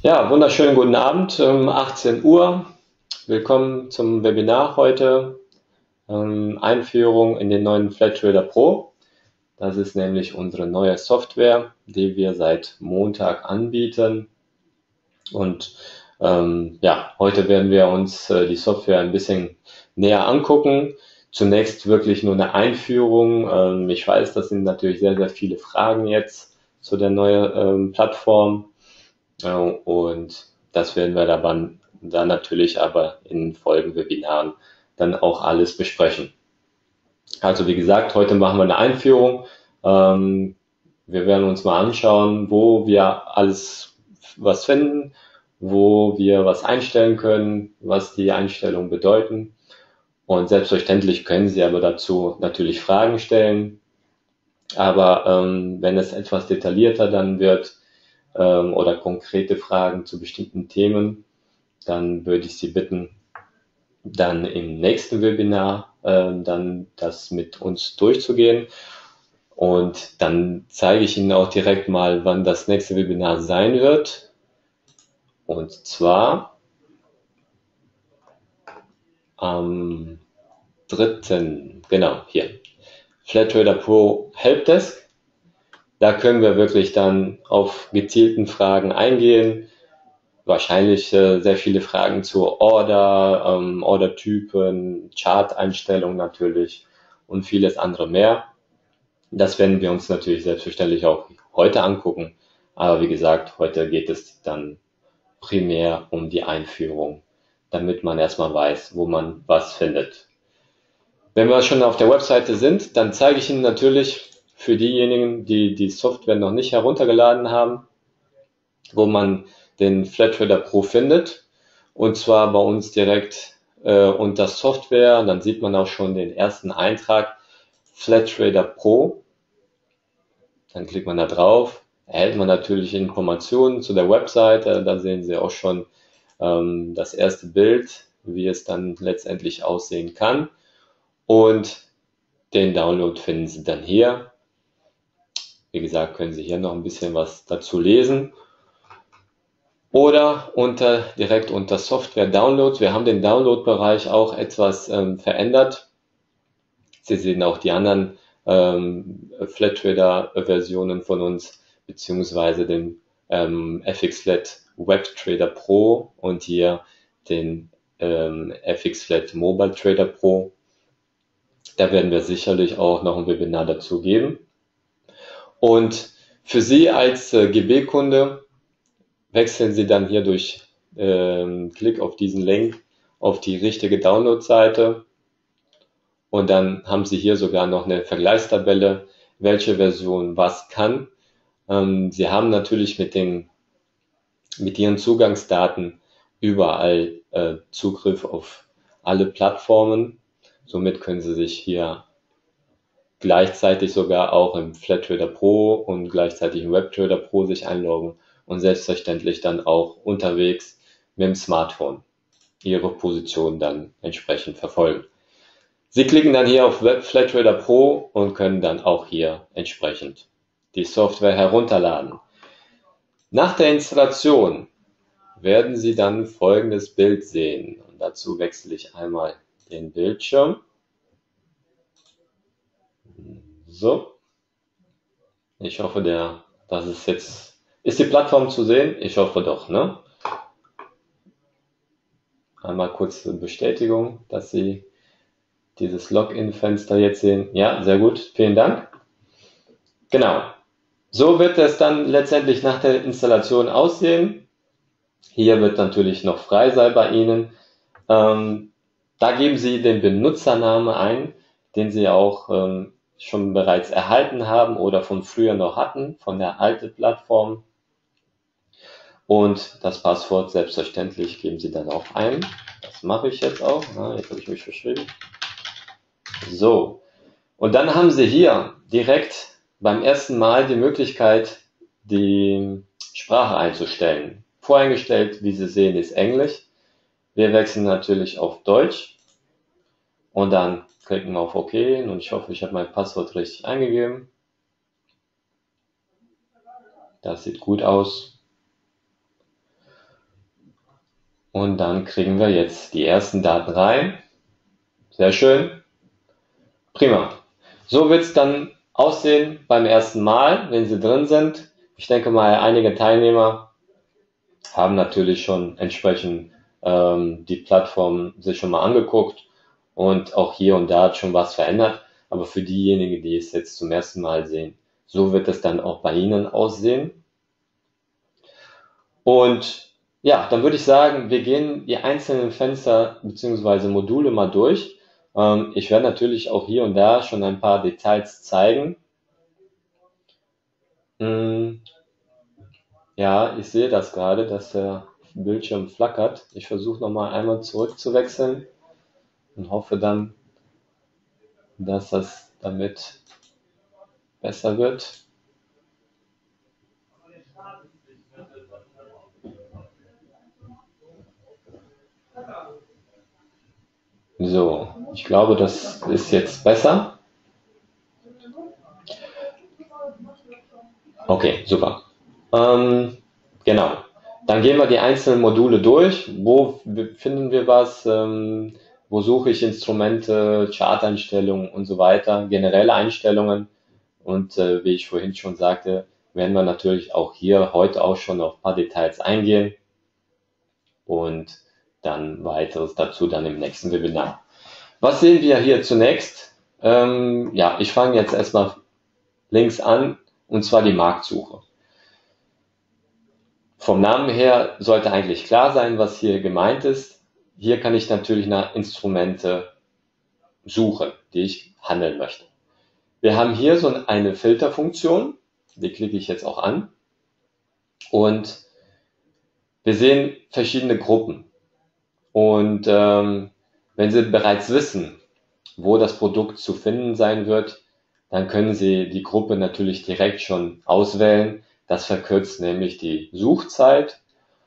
Ja, wunderschönen guten Abend, 18 Uhr. Willkommen zum Webinar heute. Einführung in den neuen FlatTrader Pro. Das ist nämlich unsere neue Software, die wir seit Montag anbieten. Und ja, heute werden wir uns die Software ein bisschen näher angucken. Zunächst wirklich nur eine Einführung. Ich weiß, das sind natürlich sehr, sehr viele Fragen jetzt zu der neuen Plattform. Und das werden wir dann natürlich aber in folgenden Webinaren dann auch alles besprechen. Also wie gesagt, heute machen wir eine Einführung. Ähm, Wir werden uns mal anschauen, wo wir alles was finden, wo wir was einstellen können, was die Einstellungen bedeuten. Und selbstverständlich können Sie aber dazu natürlich Fragen stellen. Aber wenn es etwas detaillierter dann wird, oder konkrete Fragen zu bestimmten Themen, dann würde ich Sie bitten, dann im nächsten Webinar dann das mit uns durchzugehen. Und dann zeige ich Ihnen auch direkt mal, wann das nächste Webinar sein wird. Und zwar am 3. Genau, hier. FlatTrader Pro Helpdesk. Da können wir wirklich dann auf gezielten Fragen eingehen. Wahrscheinlich sehr viele Fragen zur Order, Ordertypen, Chart-Einstellungen natürlich und vieles andere mehr. Das werden wir uns natürlich selbstverständlich auch heute angucken. Aber wie gesagt, heute geht es dann primär um die Einführung, damit man erstmal weiß, wo man was findet. Wenn wir schon auf der Webseite sind, dann zeige ich Ihnen natürlich für diejenigen, die die Software noch nicht heruntergeladen haben, wo man den FlatTrader Pro findet. Und zwar bei uns direkt unter Software. Dann sieht man auch schon den ersten Eintrag FlatTrader Pro. Dann klickt man da drauf. Erhält man natürlich Informationen zu der Webseite. Da sehen Sie auch schon das erste Bild, wie es dann letztendlich aussehen kann. Und den Download finden Sie dann hier. Wie gesagt, können Sie hier noch ein bisschen was dazu lesen. Oder direkt unter Software Downloads. Wir haben den Download-Bereich auch etwas verändert. Sie sehen auch die anderen FlatTrader-Versionen von uns, beziehungsweise den FXFlat WebTrader Pro und hier den FXFlat Mobile Trader Pro. Da werden wir sicherlich auch noch ein Webinar dazu geben. Und für Sie als GB-Kunde wechseln Sie dann hier durch Klick auf diesen Link auf die richtige Download-Seite und dann haben Sie hier sogar noch eine Vergleichstabelle, welche Version was kann. Sie haben natürlich mit Ihren Zugangsdaten überall Zugriff auf alle Plattformen. Somit können Sie sich hier gleichzeitig sogar auch im FlatTrader Pro und gleichzeitig im WebTrader Pro sich einloggen und selbstverständlich dann auch unterwegs mit dem Smartphone Ihre Position dann entsprechend verfolgen. Sie klicken dann hier auf FlatTrader Pro und können dann auch hier entsprechend die Software herunterladen. Nach der Installation werden Sie dann folgendes Bild sehen. Und dazu wechsle ich einmal den Bildschirm. So, ich hoffe, das ist jetzt, ist die Plattform zu sehen? Ich hoffe doch, ne? Einmal kurz eine Bestätigung, dass Sie dieses Login-Fenster jetzt sehen. Ja, sehr gut, vielen Dank. Genau, so wird es dann letztendlich nach der Installation aussehen. Hier wird natürlich noch frei sein bei Ihnen. Da geben Sie den Benutzernamen ein, den Sie auch schon bereits erhalten haben oder von früher noch hatten, von der alten Plattform. Und das Passwort selbstverständlich geben Sie dann auch ein. Das mache ich jetzt auch. Jetzt habe ich mich verschrieben. So, und dann haben Sie hier direkt beim ersten Mal die Möglichkeit, die Sprache einzustellen. Voreingestellt, wie Sie sehen, ist Englisch. Wir wechseln natürlich auf Deutsch und dann klicken wir auf OK und ich hoffe, ich habe mein Passwort richtig eingegeben. Das sieht gut aus. Und dann kriegen wir jetzt die ersten Daten rein. Sehr schön. Prima. So wird es dann aussehen beim ersten Mal, wenn Sie drin sind. Ich denke mal, einige Teilnehmer haben natürlich schon entsprechend die Plattform sich schon mal angeguckt und auch hier und da hat schon was verändert. Aber für diejenigen, die es jetzt zum ersten Mal sehen, so wird es dann auch bei Ihnen aussehen. Und ja, dann würde ich sagen, wir gehen die einzelnen Fenster bzw. Module mal durch. Ich werde natürlich auch hier und da schon ein paar Details zeigen. Ja, ich sehe das gerade, dass der Bildschirm flackert. Ich versuche nochmal einmal zurückzuwechseln und hoffe dann, dass das damit besser wird. So, ich glaube, das ist jetzt besser. Okay, super. Genau. Dann gehen wir die einzelnen Module durch. Wo finden wir was? Wo suche ich Instrumente, Charteinstellungen und so weiter, generelle Einstellungen. Und wie ich vorhin schon sagte, werden wir natürlich auch hier heute auch schon auf ein paar Details eingehen und dann weiteres dazu dann im nächsten Webinar. Was sehen wir hier zunächst? Ja, ich fange jetzt erstmal links an, und zwar die Marktsuche. Vom Namen her sollte eigentlich klar sein, was hier gemeint ist. Hier kann ich natürlich nach Instrumente suchen, die ich handeln möchte. Wir haben hier so eine Filterfunktion, die klicke ich jetzt auch an. Und wir sehen verschiedene Gruppen. Und wenn Sie bereits wissen, wo das Produkt zu finden sein wird, dann können Sie die Gruppe natürlich direkt schon auswählen. Das verkürzt nämlich die Suchzeit.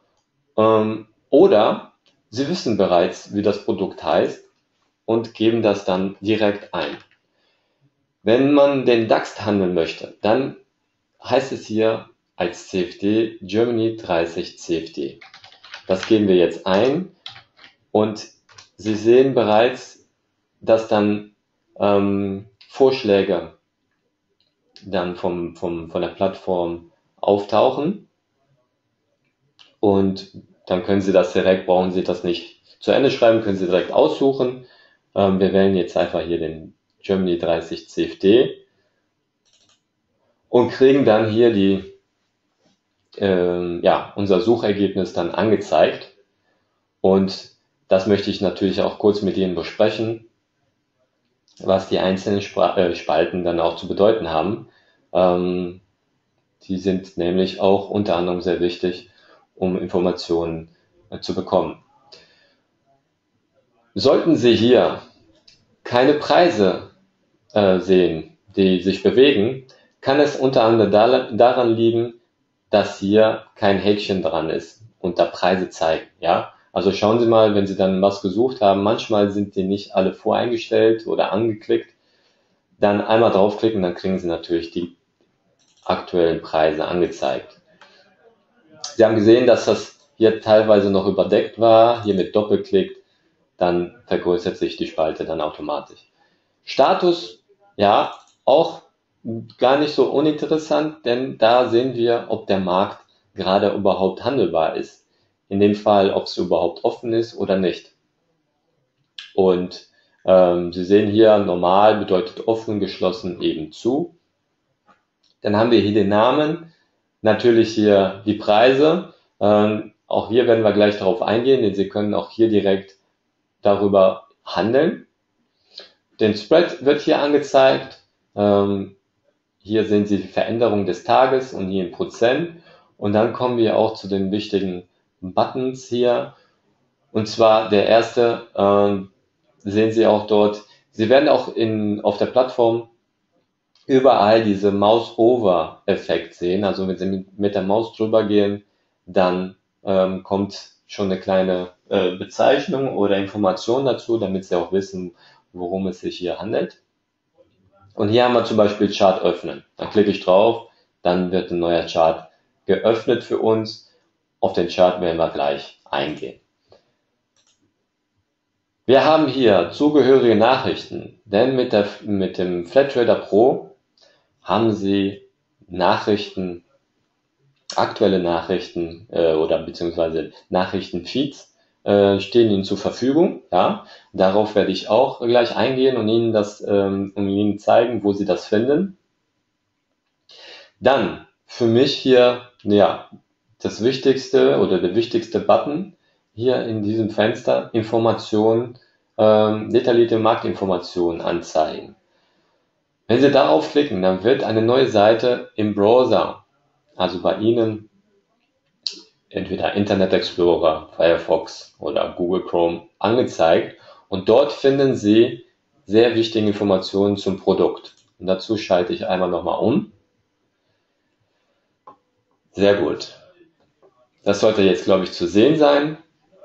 Oder Sie wissen bereits, wie das Produkt heißt und geben das dann direkt ein. Wenn man den DAX handeln möchte, dann heißt es hier als CFD Germany 30 CFD. Das geben wir jetzt ein und Sie sehen bereits, dass dann Vorschläge dann von der Plattform auftauchen und dann können Sie das direkt, brauchen Sie das nicht zu Ende schreiben, können Sie direkt aussuchen. Wir wählen jetzt einfach hier den Germany 30 CFD und kriegen dann hier unser Suchergebnis dann angezeigt. Und das möchte ich natürlich auch kurz mit Ihnen besprechen, was die einzelnen Spalten dann auch zu bedeuten haben. Die sind nämlich auch unter anderem sehr wichtig, um Informationen zu bekommen. Sollten Sie hier keine Preise sehen, die sich bewegen, kann es unter anderem daran liegen, dass hier kein Häkchen dran ist und da Preise zeigen. Ja, also schauen Sie mal, wenn Sie dann was gesucht haben, manchmal sind die nicht alle voreingestellt oder angeklickt, dann einmal draufklicken, dann kriegen Sie natürlich die aktuellen Preise angezeigt. Sie haben gesehen, dass das hier teilweise noch überdeckt war, hier mit Doppelklick, dann vergrößert sich die Spalte dann automatisch. Status, ja, auch gar nicht so uninteressant, denn da sehen wir, ob der Markt gerade überhaupt handelbar ist. In dem Fall, ob es überhaupt offen ist oder nicht. Und Sie sehen hier, normal bedeutet offen, geschlossen eben zu. Dann haben wir hier den Namen, natürlich hier die Preise. Auch hier werden wir gleich darauf eingehen, denn Sie können auch hier direkt darüber handeln. Den Spread wird hier angezeigt. Hier sehen Sie die Veränderung des Tages und hier in Prozent. Und dann kommen wir auch zu den wichtigen Buttons hier. Und zwar der erste, sehen Sie auch dort. Sie werden auch auf der Plattform überall diese Mouse-Over-Effekt sehen. Also wenn Sie mit der Maus drüber gehen, dann kommt schon eine kleine Bezeichnung oder Information dazu, damit Sie auch wissen, worum es sich hier handelt. Und hier haben wir zum Beispiel Chart öffnen. Dann klicke ich drauf, dann wird ein neuer Chart geöffnet für uns. Auf den Chart werden wir gleich eingehen. Wir haben hier zugehörige Nachrichten, denn mit dem FlatTrader Pro haben Sie Nachrichten, aktuelle Nachrichten oder beziehungsweise Nachrichtenfeeds stehen Ihnen zur Verfügung. Ja, darauf werde ich auch gleich eingehen und Ihnen zeigen, wo Sie das finden. Dann für mich hier ja das Wichtigste oder der wichtigste Button hier in diesem Fenster: Informationen, detaillierte Marktinformationen anzeigen. Wenn Sie darauf klicken, dann wird eine neue Seite im Browser, also bei Ihnen entweder Internet Explorer, Firefox oder Google Chrome, angezeigt, und dort finden Sie sehr wichtige Informationen zum Produkt. Und dazu schalte ich einmal nochmal um. Sehr gut. Das sollte jetzt, glaube ich, zu sehen sein.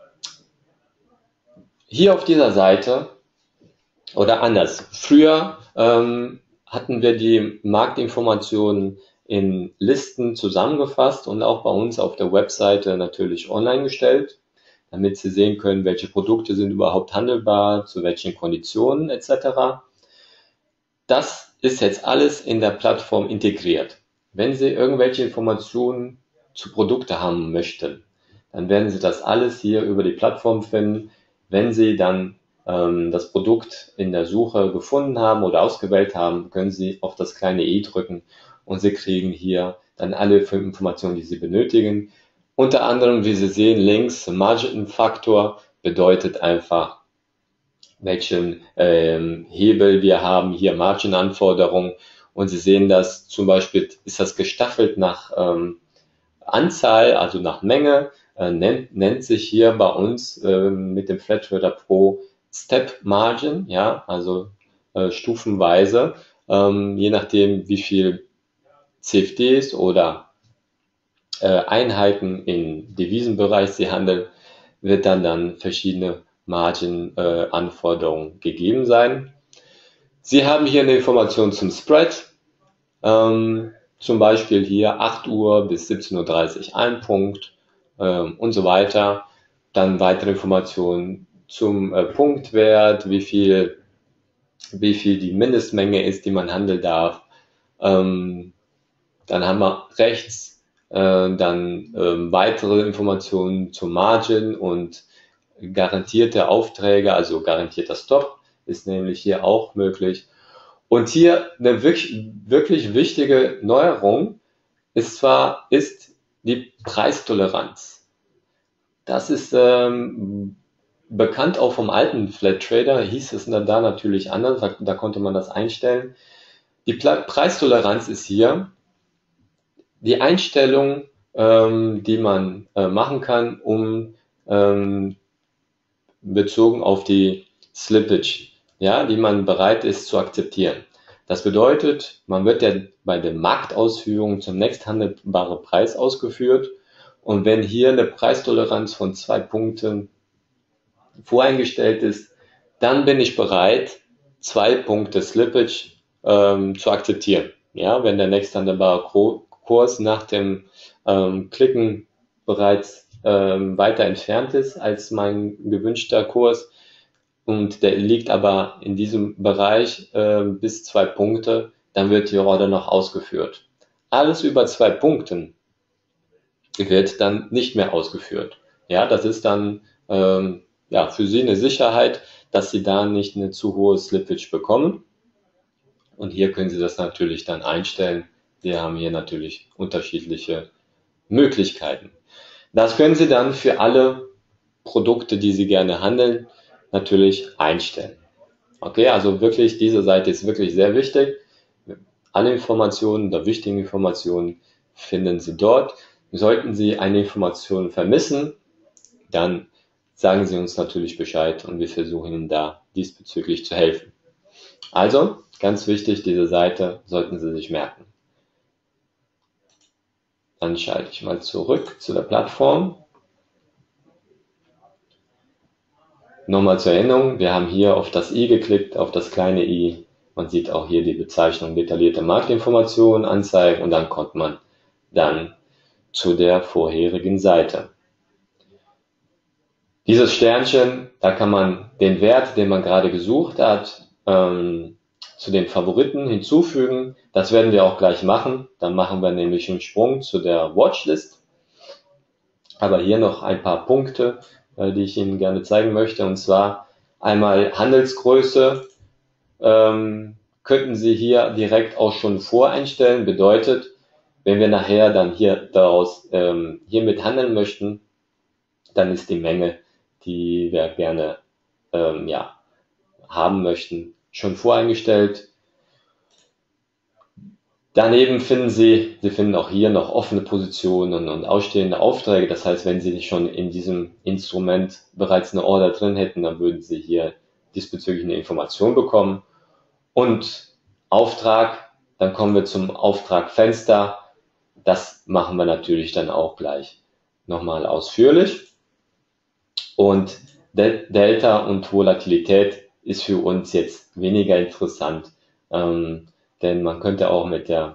Hier auf dieser Seite, oder anders, früher hatten wir die Marktinformationen in Listen zusammengefasst und auch bei uns auf der Webseite natürlich online gestellt, damit Sie sehen können, welche Produkte sind überhaupt handelbar, zu welchen Konditionen etc. Das ist jetzt alles in der Plattform integriert. Wenn Sie irgendwelche Informationen zu Produkten haben möchten, dann werden Sie das alles hier über die Plattform finden. Wenn Sie dann das Produkt in der Suche gefunden haben oder ausgewählt haben, können Sie auf das kleine i drücken und Sie kriegen hier dann alle Informationen, die Sie benötigen. Unter anderem, wie Sie sehen, links Margenfaktor bedeutet einfach, welchen Hebel wir haben, hier Margenanforderungen, und Sie sehen, dass zum Beispiel ist das gestaffelt nach Anzahl, also nach Menge, nennt sich hier bei uns mit dem FlatTrader Pro Step Margin, ja, also stufenweise, je nachdem wie viel CFDs oder Einheiten im Devisenbereich Sie handeln, wird dann verschiedene Margin-Anforderungen gegeben sein. Sie haben hier eine Information zum Spread, zum Beispiel hier 8 Uhr bis 17:30 Uhr ein Punkt und so weiter. Dann weitere Informationen zum Punktwert, wie viel die Mindestmenge ist, die man handeln darf. Dann haben wir rechts dann weitere Informationen zum Margin und garantierte Aufträge, also garantierter Stop ist nämlich hier auch möglich. Und hier eine wirklich wichtige Neuerung ist die Preistoleranz. Das ist bekannt auch vom alten FlatTrader, hieß es da natürlich anders, da konnte man das einstellen. Die Preistoleranz ist hier die Einstellung, die man machen kann, um bezogen auf die Slippage, ja, die man bereit ist zu akzeptieren. Das bedeutet, man wird ja bei der Marktausführung zum nächsthandelbaren Preis ausgeführt, und wenn hier eine Preistoleranz von 2 Punkten voreingestellt ist, dann bin ich bereit, 2 Punkte Slippage zu akzeptieren. Ja, wenn der nächsthandelbare Kurs nach dem Klicken bereits weiter entfernt ist als mein gewünschter Kurs und der liegt aber in diesem Bereich bis 2 Punkte, dann wird die Order noch ausgeführt. Alles über 2 Punkten wird dann nicht mehr ausgeführt. Ja, das ist dann ja, für Sie eine Sicherheit, dass Sie da nicht eine zu hohe Slippage bekommen. Und hier können Sie das natürlich dann einstellen. Wir haben hier natürlich unterschiedliche Möglichkeiten. Das können Sie dann für alle Produkte, die Sie gerne handeln, natürlich einstellen. Okay, also wirklich, diese Seite ist wirklich sehr wichtig. Alle Informationen oder wichtigen Informationen finden Sie dort. Sollten Sie eine Information vermissen, dann sagen Sie uns natürlich Bescheid und wir versuchen Ihnen da diesbezüglich zu helfen. Also, ganz wichtig, diese Seite sollten Sie sich merken. Dann schalte ich mal zurück zu der Plattform. Nochmal zur Erinnerung, wir haben hier auf das i geklickt, auf das kleine i. Man sieht auch hier die Bezeichnung detaillierte Marktinformationen anzeigen, und dann kommt man dann zu der vorherigen Seite. Dieses Sternchen, da kann man den Wert, den man gerade gesucht hat, zu den Favoriten hinzufügen. Das werden wir auch gleich machen. Dann machen wir nämlich einen Sprung zu der Watchlist. Aber hier noch ein paar Punkte, die ich Ihnen gerne zeigen möchte. Und zwar einmal Handelsgröße. Könnten Sie hier direkt auch schon voreinstellen. Bedeutet, wenn wir nachher dann hiermit handeln möchten, dann ist die Menge, die wir gerne haben möchten, schon voreingestellt. Daneben Sie finden auch hier noch offene Positionen und ausstehende Aufträge. Das heißt, wenn Sie schon in diesem Instrument bereits eine Order drin hätten, dann würden Sie hier diesbezüglich eine Information bekommen. Und Auftrag, dann kommen wir zum Auftragfenster. Das machen wir natürlich dann auch gleich nochmal ausführlich. Und Delta und Volatilität ist für uns jetzt weniger interessant, denn man könnte auch mit der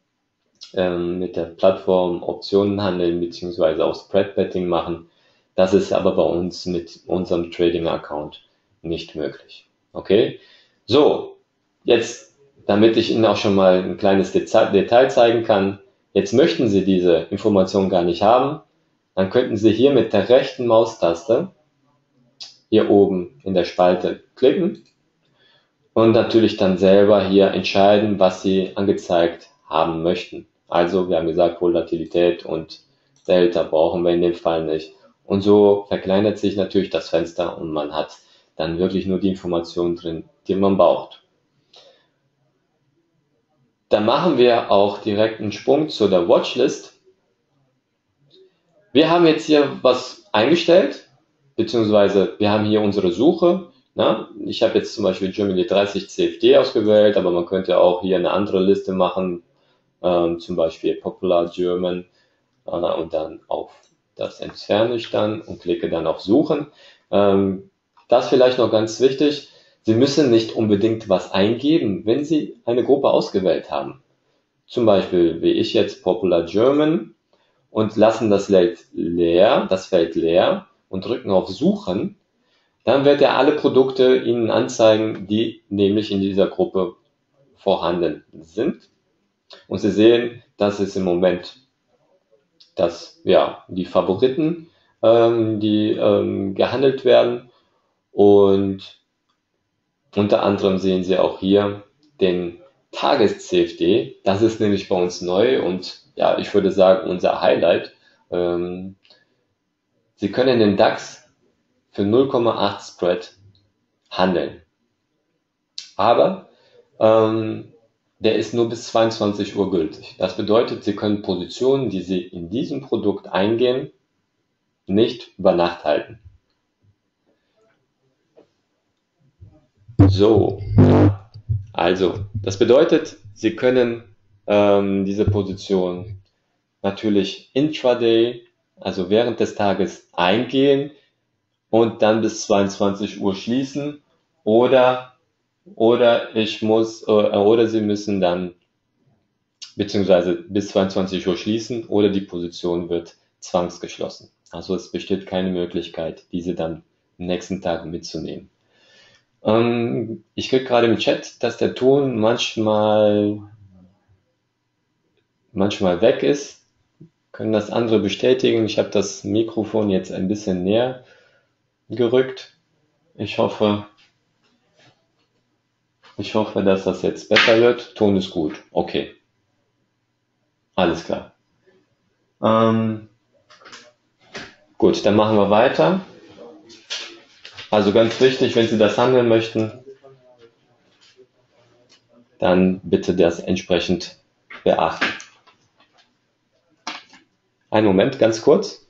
Plattform Optionen handeln beziehungsweise auch Spread Betting machen. Das ist aber bei uns mit unserem Trading Account nicht möglich. Okay, so jetzt, damit ich Ihnen auch schon mal ein kleines Detail zeigen kann. Jetzt möchten Sie diese Information gar nicht haben, dann könnten Sie hier mit der rechten Maustaste hier oben in der Spalte klicken und natürlich dann selber hier entscheiden, was Sie angezeigt haben möchten. Also wir haben gesagt, Volatilität und Delta brauchen wir in dem Fall nicht. Und so verkleinert sich natürlich das Fenster und man hat dann wirklich nur die Informationen drin, die man braucht. Dann machen wir auch direkt einen Sprung zu der Watchlist. Wir haben jetzt hier was eingestellt, beziehungsweise wir haben hier unsere Suche. Na? Ich habe jetzt zum Beispiel Germany 30 CFD ausgewählt, aber man könnte auch hier eine andere Liste machen, zum Beispiel Popular German, und dann auf das entferne ich dann und klicke dann auf Suchen. Das vielleicht noch ganz wichtig. Sie müssen nicht unbedingt was eingeben, wenn Sie eine Gruppe ausgewählt haben. Zum Beispiel, wie ich jetzt, Popular German, und lassen das Feld leer und drücken auf Suchen. Dann wird er alle Produkte Ihnen anzeigen, die nämlich in dieser Gruppe vorhanden sind. Und Sie sehen, das ist im Moment die Favoriten, die gehandelt werden. Und unter anderem sehen Sie auch hier den Tages-CFD. Das ist nämlich bei uns neu und ja, ich würde sagen, unser Highlight. Sie können den DAX für 0,8 Spread handeln. Aber der ist nur bis 22 Uhr gültig. Das bedeutet, Sie können Positionen, die Sie in diesem Produkt eingehen, nicht über Nacht halten. So, also das bedeutet, Sie können diese Position natürlich intraday, also während des Tages eingehen und dann bis 22 Uhr schließen oder Sie müssen dann beziehungsweise bis 22 Uhr schließen oder die Position wird zwangsgeschlossen. Also es besteht keine Möglichkeit, diese dann am nächsten Tag mitzunehmen. Ich kriege gerade im Chat, dass der Ton manchmal weg ist. Können das andere bestätigen? Ich habe das Mikrofon jetzt ein bisschen näher gerückt. Ich hoffe, dass das jetzt besser wird. Ton ist gut. Okay. Alles klar. Gut, dann machen wir weiter. Also ganz wichtig, wenn Sie das handeln möchten, dann bitte das entsprechend beachten. Einen Moment, ganz kurz.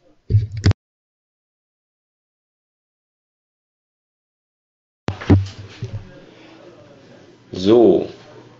So.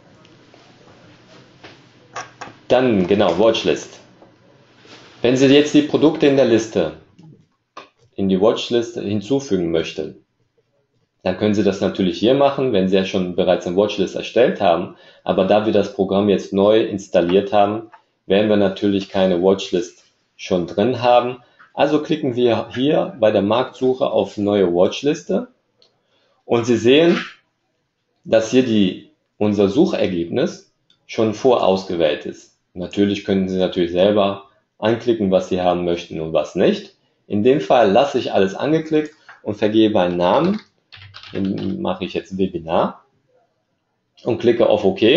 Dann, genau, Watchlist. Wenn Sie jetzt die Produkte in der Liste in die Watchlist hinzufügen möchten, dann können Sie das natürlich hier machen, wenn Sie ja schon bereits eine Watchlist erstellt haben. Aber da wir das Programm jetzt neu installiert haben, werden wir natürlich keine Watchlist schon drin haben. Also klicken wir hier bei der Marktsuche auf neue Watchliste und Sie sehen, dass hier unser Suchergebnis schon vorausgewählt ist. Natürlich können Sie natürlich selber anklicken, was Sie haben möchten und was nicht. In dem Fall lasse ich alles angeklickt und vergebe einen Namen. Den mache ich jetzt Webinar und klicke auf OK.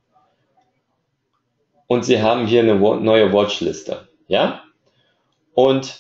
Und Sie haben hier eine neue Watchliste. Ja? Und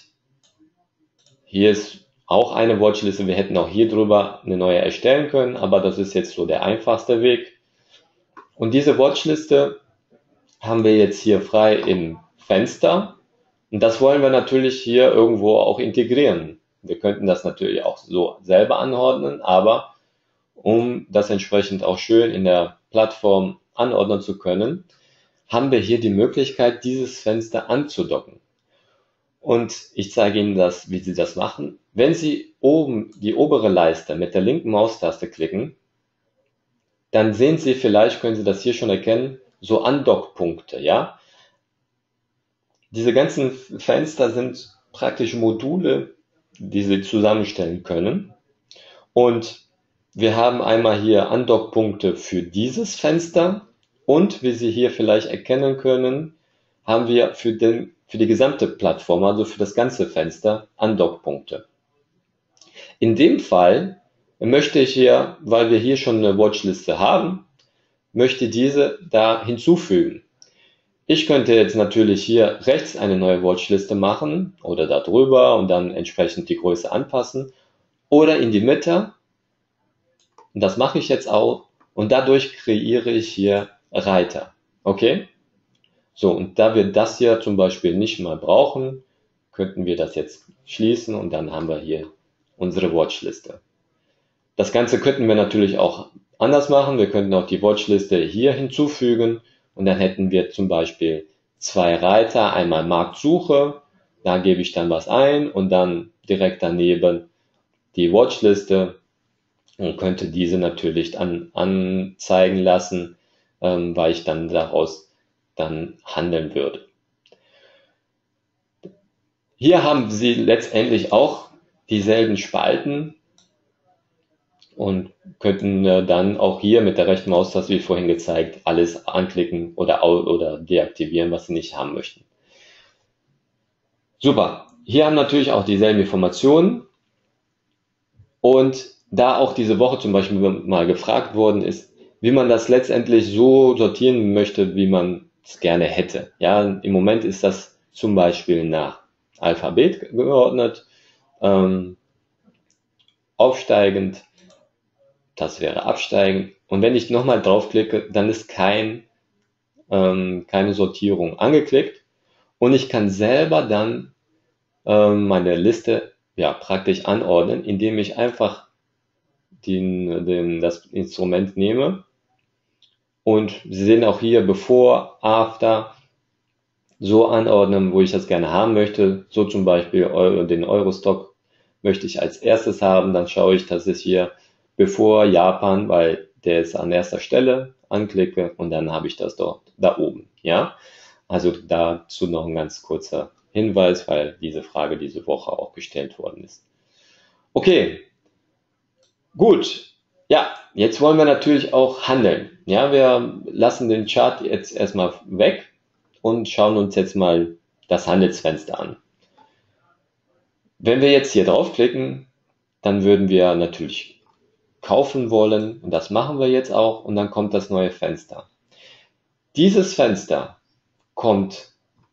hier ist auch eine Watchliste. Wir hätten auch hier drüber eine neue erstellen können, aber das ist jetzt so der einfachste Weg. Und diese Watchliste haben wir jetzt hier frei im Fenster. Und das wollen wir natürlich hier irgendwo auch integrieren. Wir könnten das natürlich auch so selber anordnen, aber um das entsprechend auch schön in der Plattform anordnen zu können, haben wir hier die Möglichkeit, dieses Fenster anzudocken. Und ich zeige Ihnen das, wie Sie das machen. Wenn Sie oben die obere Leiste mit der linken Maustaste klicken, dann sehen Sie, vielleicht können Sie das hier schon erkennen, so Andockpunkte, ja. Diese ganzen Fenster sind praktisch Module, die Sie zusammenstellen können. Und wir haben einmal hier Andockpunkte für dieses Fenster und, wie Sie hier vielleicht erkennen können, haben wir für die gesamte Plattform, also für das ganze Fenster, Andockpunkte. In dem Fall möchte ich hier, weil wir hier schon eine Watchliste haben, möchte diese da hinzufügen. Ich könnte jetzt natürlich hier rechts eine neue Watchliste machen oder da drüber und dann entsprechend die Größe anpassen oder in die Mitte. Und das mache ich jetzt auch und dadurch kreiere ich hier Reiter. Okay? So, und da wir das hier zum Beispiel nicht mal brauchen, könnten wir das jetzt schließen und dann haben wir hier unsere Watchliste. Das Ganze könnten wir natürlich auch anders machen. Wir könnten auch die Watchliste hier hinzufügen und dann hätten wir zum Beispiel zwei Reiter, einmal Marktsuche, da gebe ich dann was ein und dann direkt daneben die Watchliste und könnte diese natürlich anzeigen lassen, weil ich dann daraus dann handeln würde. Hier haben Sie letztendlich auch dieselben Spalten und könnten dann auch hier mit der rechten Maustaste, wie vorhin gezeigt, alles anklicken oder deaktivieren, was Sie nicht haben möchten. Super. Hier haben natürlich auch dieselben Informationen und da auch diese Woche zum Beispiel mal gefragt worden ist, wie man das letztendlich so sortieren möchte, wie man es gerne hätte. Ja, im Moment ist das zum Beispiel nach Alphabet geordnet, aufsteigend, das wäre absteigend. Und wenn ich nochmal draufklicke, dann ist keine Sortierung angeklickt und ich kann selber dann meine Liste ja praktisch anordnen, indem ich einfach das Instrument nehme und Sie sehen auch hier Before, After so anordnen, wo ich das gerne haben möchte. So zum Beispiel den Eurostock möchte ich als erstes haben, dann schaue ich, dass ich hier Before Japan, weil der ist an erster Stelle, anklicke und dann habe ich das dort da oben. Ja, also dazu noch ein ganz kurzer Hinweis, weil diese Frage diese Woche auch gestellt worden ist. Okay, gut. Ja, jetzt wollen wir natürlich auch handeln. Ja, wir lassen den Chart jetzt erstmal weg und schauen uns jetzt mal das Handelsfenster an. Wenn wir jetzt hier draufklicken, dann würden wir natürlich kaufen wollen und das machen wir jetzt auch und dann kommt das neue Fenster. Dieses Fenster kommt,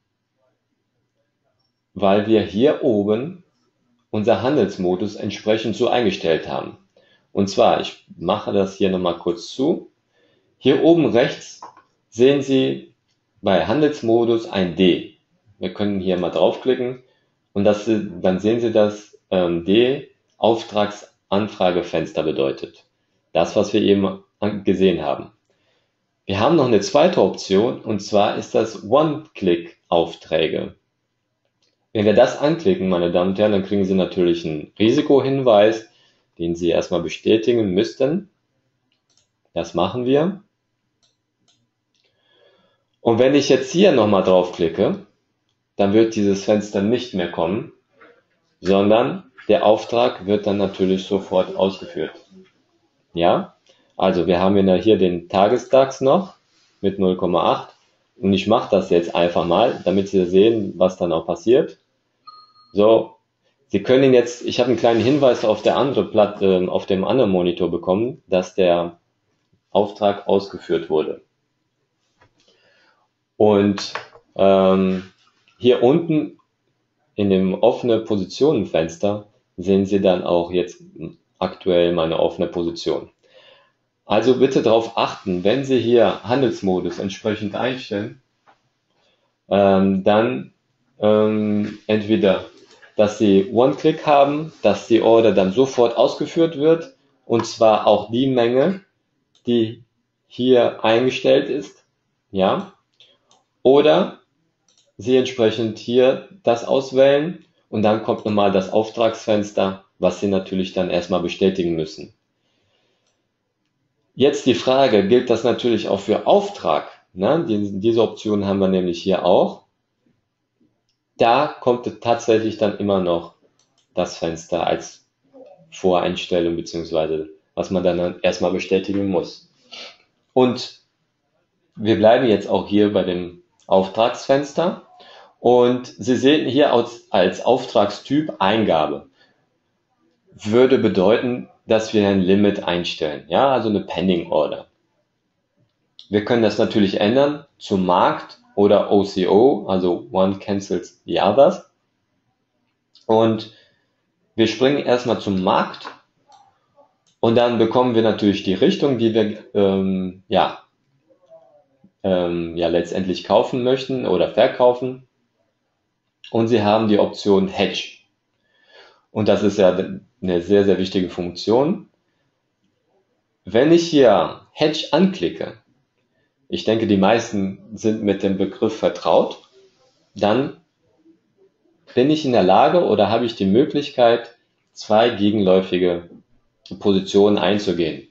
weil wir hier oben unser Handelsmodus entsprechend so eingestellt haben. Und zwar, ich mache das hier nochmal kurz zu. Hier oben rechts sehen Sie bei Handelsmodus ein D. Wir können hier mal draufklicken und dann sehen Sie, dass D Auftragsanfragefenster bedeutet. Das, was wir eben gesehen haben. Wir haben noch eine zweite Option und zwar ist das One-Click-Aufträge. Wenn wir das anklicken, meine Damen und Herren, dann kriegen Sie natürlich einen Risikohinweis, den Sie erstmal bestätigen müssten. Das machen wir. Und wenn ich jetzt hier nochmal draufklicke, dann wird dieses Fenster nicht mehr kommen, sondern der Auftrag wird dann natürlich sofort ausgeführt. Ja, also wir haben ja hier den Tages-DAX noch mit 0,8 und ich mache das jetzt einfach mal, damit Sie sehen, was dann auch passiert. So, Sie können jetzt, ich habe einen kleinen Hinweis auf der auf dem anderen Monitor bekommen, dass der Auftrag ausgeführt wurde. Und hier unten in dem offene Positionenfenster sehen Sie dann auch jetzt aktuell meine offene Position. Also bitte darauf achten, wenn Sie hier Handelsmodus entsprechend einstellen, dann entweder, dass Sie One-Click haben, dass die Order dann sofort ausgeführt wird, und zwar auch die Menge, die hier eingestellt ist, ja, oder Sie entsprechend hier das auswählen und dann kommt nochmal das Auftragsfenster, was Sie natürlich dann erstmal bestätigen müssen. Jetzt die Frage, gilt das natürlich auch für Auftrag? Ne? Diese Option haben wir nämlich hier auch. Da kommt tatsächlich dann immer noch das Fenster als Voreinstellung, beziehungsweise was man dann erstmal bestätigen muss. Und wir bleiben jetzt auch hier bei dem Auftragsfenster. Und Sie sehen hier als Auftragstyp Eingabe. Würde bedeuten, dass wir ein Limit einstellen, ja, also eine Pending Order. Wir können das natürlich ändern zu Markt oder OCO, also One Cancels the Others. Und wir springen erstmal zum Markt und dann bekommen wir natürlich die Richtung, die wir letztendlich kaufen möchten oder verkaufen. Und Sie haben die Option Hedge. Und das ist ja eine sehr, sehr wichtige Funktion. Wenn ich hier Hedge anklicke, ich denke, die meisten sind mit dem Begriff vertraut, dann bin ich in der Lage oder habe ich die Möglichkeit, zwei gegenläufige Positionen einzugehen.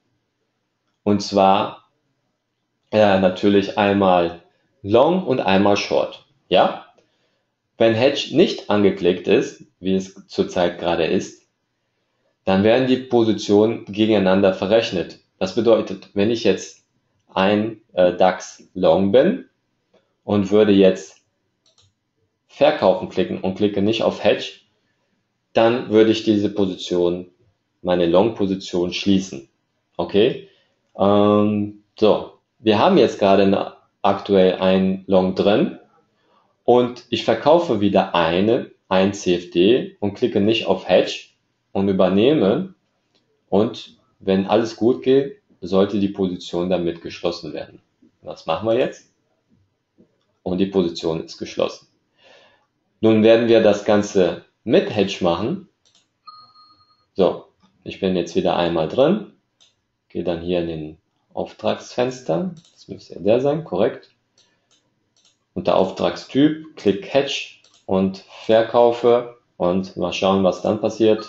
Und zwar natürlich einmal Long und einmal Short. Ja? Wenn Hedge nicht angeklickt ist, wie es zurzeit gerade ist, dann werden die Positionen gegeneinander verrechnet. Das bedeutet, wenn ich jetzt ein DAX Long bin und würde jetzt Verkaufen klicken und klicke nicht auf Hedge, dann würde ich diese Position, meine Long-Position schließen. Okay? So, wir haben jetzt gerade aktuell ein Long drin und ich verkaufe wieder ein CFD und klicke nicht auf Hedge und übernehme, und wenn alles gut geht, sollte die Position damit geschlossen werden. Was machen wir jetzt? Und die Position ist geschlossen. Nun werden wir das Ganze mit Hedge machen. So, ich bin jetzt wieder einmal drin, gehe dann hier in den Auftragsfenster, das müsste ja der sein, korrekt. Unter Auftragstyp, klick Hedge und verkaufe und mal schauen, was dann passiert.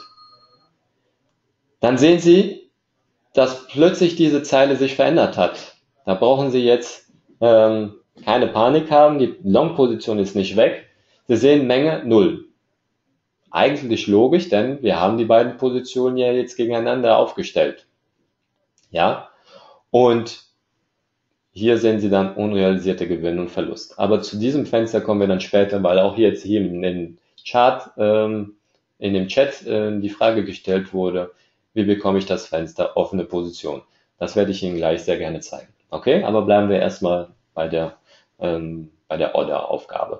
Dann sehen Sie, dass plötzlich diese Zeile sich verändert hat. Da brauchen Sie jetzt keine Panik haben, die Long-Position ist nicht weg. Sie sehen Menge 0. Eigentlich logisch, denn wir haben die beiden Positionen ja jetzt gegeneinander aufgestellt. Ja, und hier sehen Sie dann unrealisierte Gewinn und Verlust. Aber zu diesem Fenster kommen wir dann später, weil auch jetzt hier in dem Chart, in dem Chat die Frage gestellt wurde, wie bekomme ich das Fenster offene Position? Das werde ich Ihnen gleich sehr gerne zeigen. Okay, aber bleiben wir erstmal bei der Order-Aufgabe.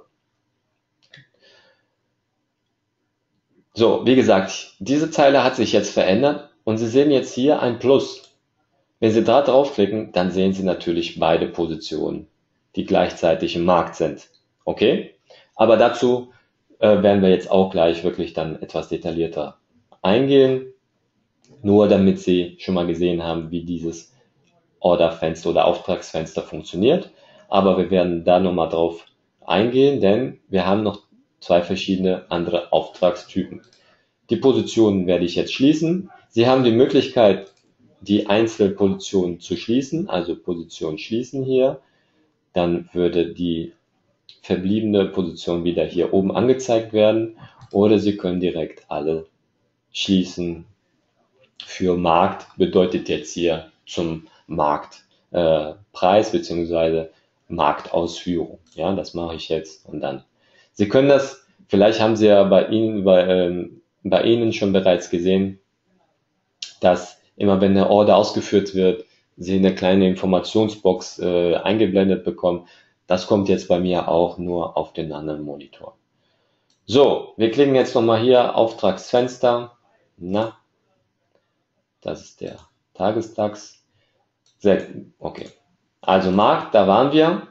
So, wie gesagt, diese Zeile hat sich jetzt verändert und Sie sehen jetzt hier ein Plus. Wenn Sie da draufklicken, dann sehen Sie natürlich beide Positionen, die gleichzeitig im Markt sind. Okay? Aber dazu werden wir jetzt auch gleich wirklich dann etwas detaillierter eingehen. Nur damit Sie schon mal gesehen haben, wie dieses Orderfenster oder Auftragsfenster funktioniert. Aber wir werden da nochmal drauf eingehen, denn wir haben noch zwei verschiedene andere Auftragstypen. Die Positionen werde ich jetzt schließen. Sie haben die Möglichkeit, die Einzelpositionen zu schließen, also Position schließen hier. Dann würde die verbliebene Position wieder hier oben angezeigt werden. oder Sie können direkt alle schließen. Für Markt bedeutet jetzt hier zum Marktpreis beziehungsweise Marktausführung. Ja, das mache ich jetzt und dann. Sie können das, vielleicht haben Sie ja bei Ihnen schon bereits gesehen, dass immer wenn eine Order ausgeführt wird, Sie eine kleine Informationsbox eingeblendet bekommen. Das kommt jetzt bei mir auch nur auf den anderen Monitor. So, wir klicken jetzt nochmal hier Auftragsfenster. Na, das ist der Tagesdax. Okay. Also Markt, da waren wir.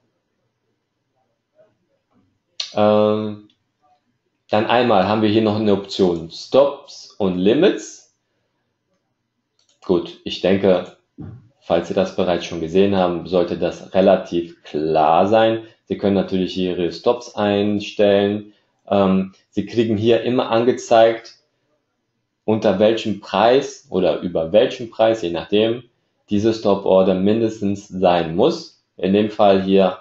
Dann einmal haben wir hier noch eine Option Stops und Limits. Gut, ich denke, falls Sie das bereits schon gesehen haben, sollte das relativ klar sein. Sie können natürlich hier Ihre Stops einstellen. Sie kriegen hier immer angezeigt, unter welchem Preis oder über welchen Preis, je nachdem, diese Stop-Order mindestens sein muss. In dem Fall hier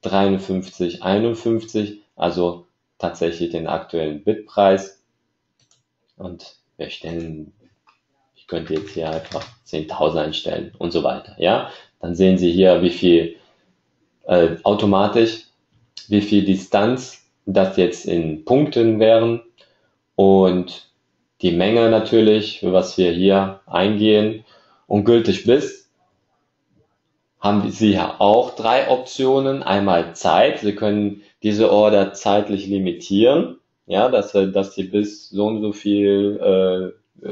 53,51, also tatsächlich den aktuellen Bitpreis. Und ich könnte jetzt hier einfach 10.000 einstellen und so weiter. Ja, dann sehen Sie hier, wie viel automatisch, wie viel Distanz das jetzt in Punkten wären und die Menge natürlich, für was wir hier eingehen. Und gültig bis haben Sie ja auch 3 Optionen. Einmal Zeit. Sie können diese Order zeitlich limitieren, ja, dass sie bis so und so viele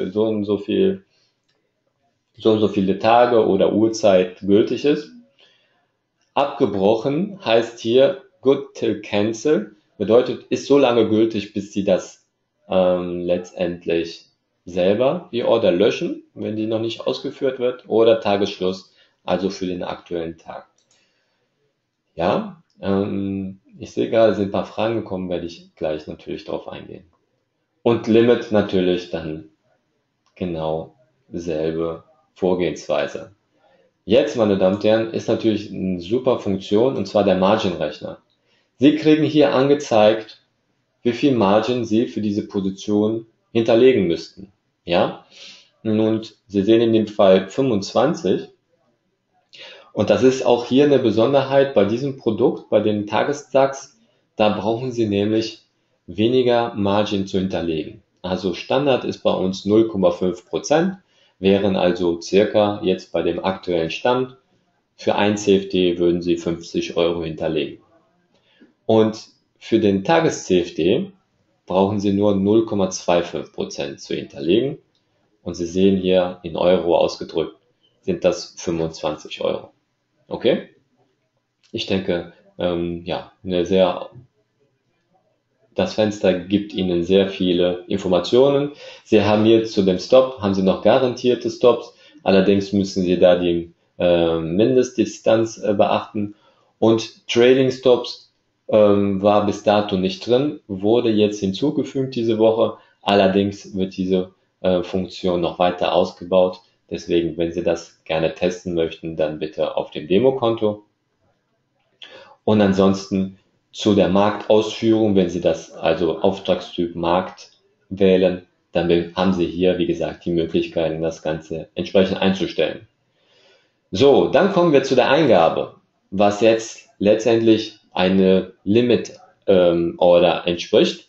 Tage oder Uhrzeit gültig ist. Abgebrochen heißt hier good till cancel, bedeutet, ist so lange gültig, bis Sie das letztendlich selber die Order löschen, wenn die noch nicht ausgeführt wird, oder Tagesschluss, also für den aktuellen Tag. Ja, ich sehe gerade, es sind ein paar Fragen gekommen, werde ich gleich natürlich darauf eingehen. Und Limit natürlich dann genau selbe Vorgehensweise. Jetzt, meine Damen und Herren, ist natürlich eine super Funktion, und zwar der Margin-Rechner. Sie kriegen hier angezeigt, wie viel Margin Sie für diese Position hinterlegen müssten. Ja, und Sie sehen in dem Fall 25. Und das ist auch hier eine Besonderheit bei diesem Produkt, bei den Tagesdax. Da brauchen Sie nämlich weniger Margin zu hinterlegen. Also Standard ist bei uns 0,5%, wären also circa jetzt bei dem aktuellen Stand für ein CFD würden Sie 50 Euro hinterlegen. Und für den Tages-CFD brauchen Sie nur 0,25% zu hinterlegen. Und Sie sehen hier in Euro ausgedrückt, sind das 25 Euro. Okay? Ich denke, ja, das Fenster gibt Ihnen sehr viele Informationen. Sie haben hier zu dem Stop, haben Sie noch garantierte Stops. Allerdings müssen Sie da die Mindestdistanz beachten. Und Trading Stops war bis dato nicht drin, wurde jetzt hinzugefügt diese Woche. Allerdings wird diese Funktion noch weiter ausgebaut. Deswegen, wenn Sie das gerne testen möchten, dann bitte auf dem Demokonto. Und ansonsten zu der Marktausführung, wenn Sie das also Auftragstyp Markt wählen, dann haben Sie hier, wie gesagt, die Möglichkeiten, das Ganze entsprechend einzustellen. So, dann kommen wir zu der Eingabe, was jetzt letztendlich eine Limit Order entspricht.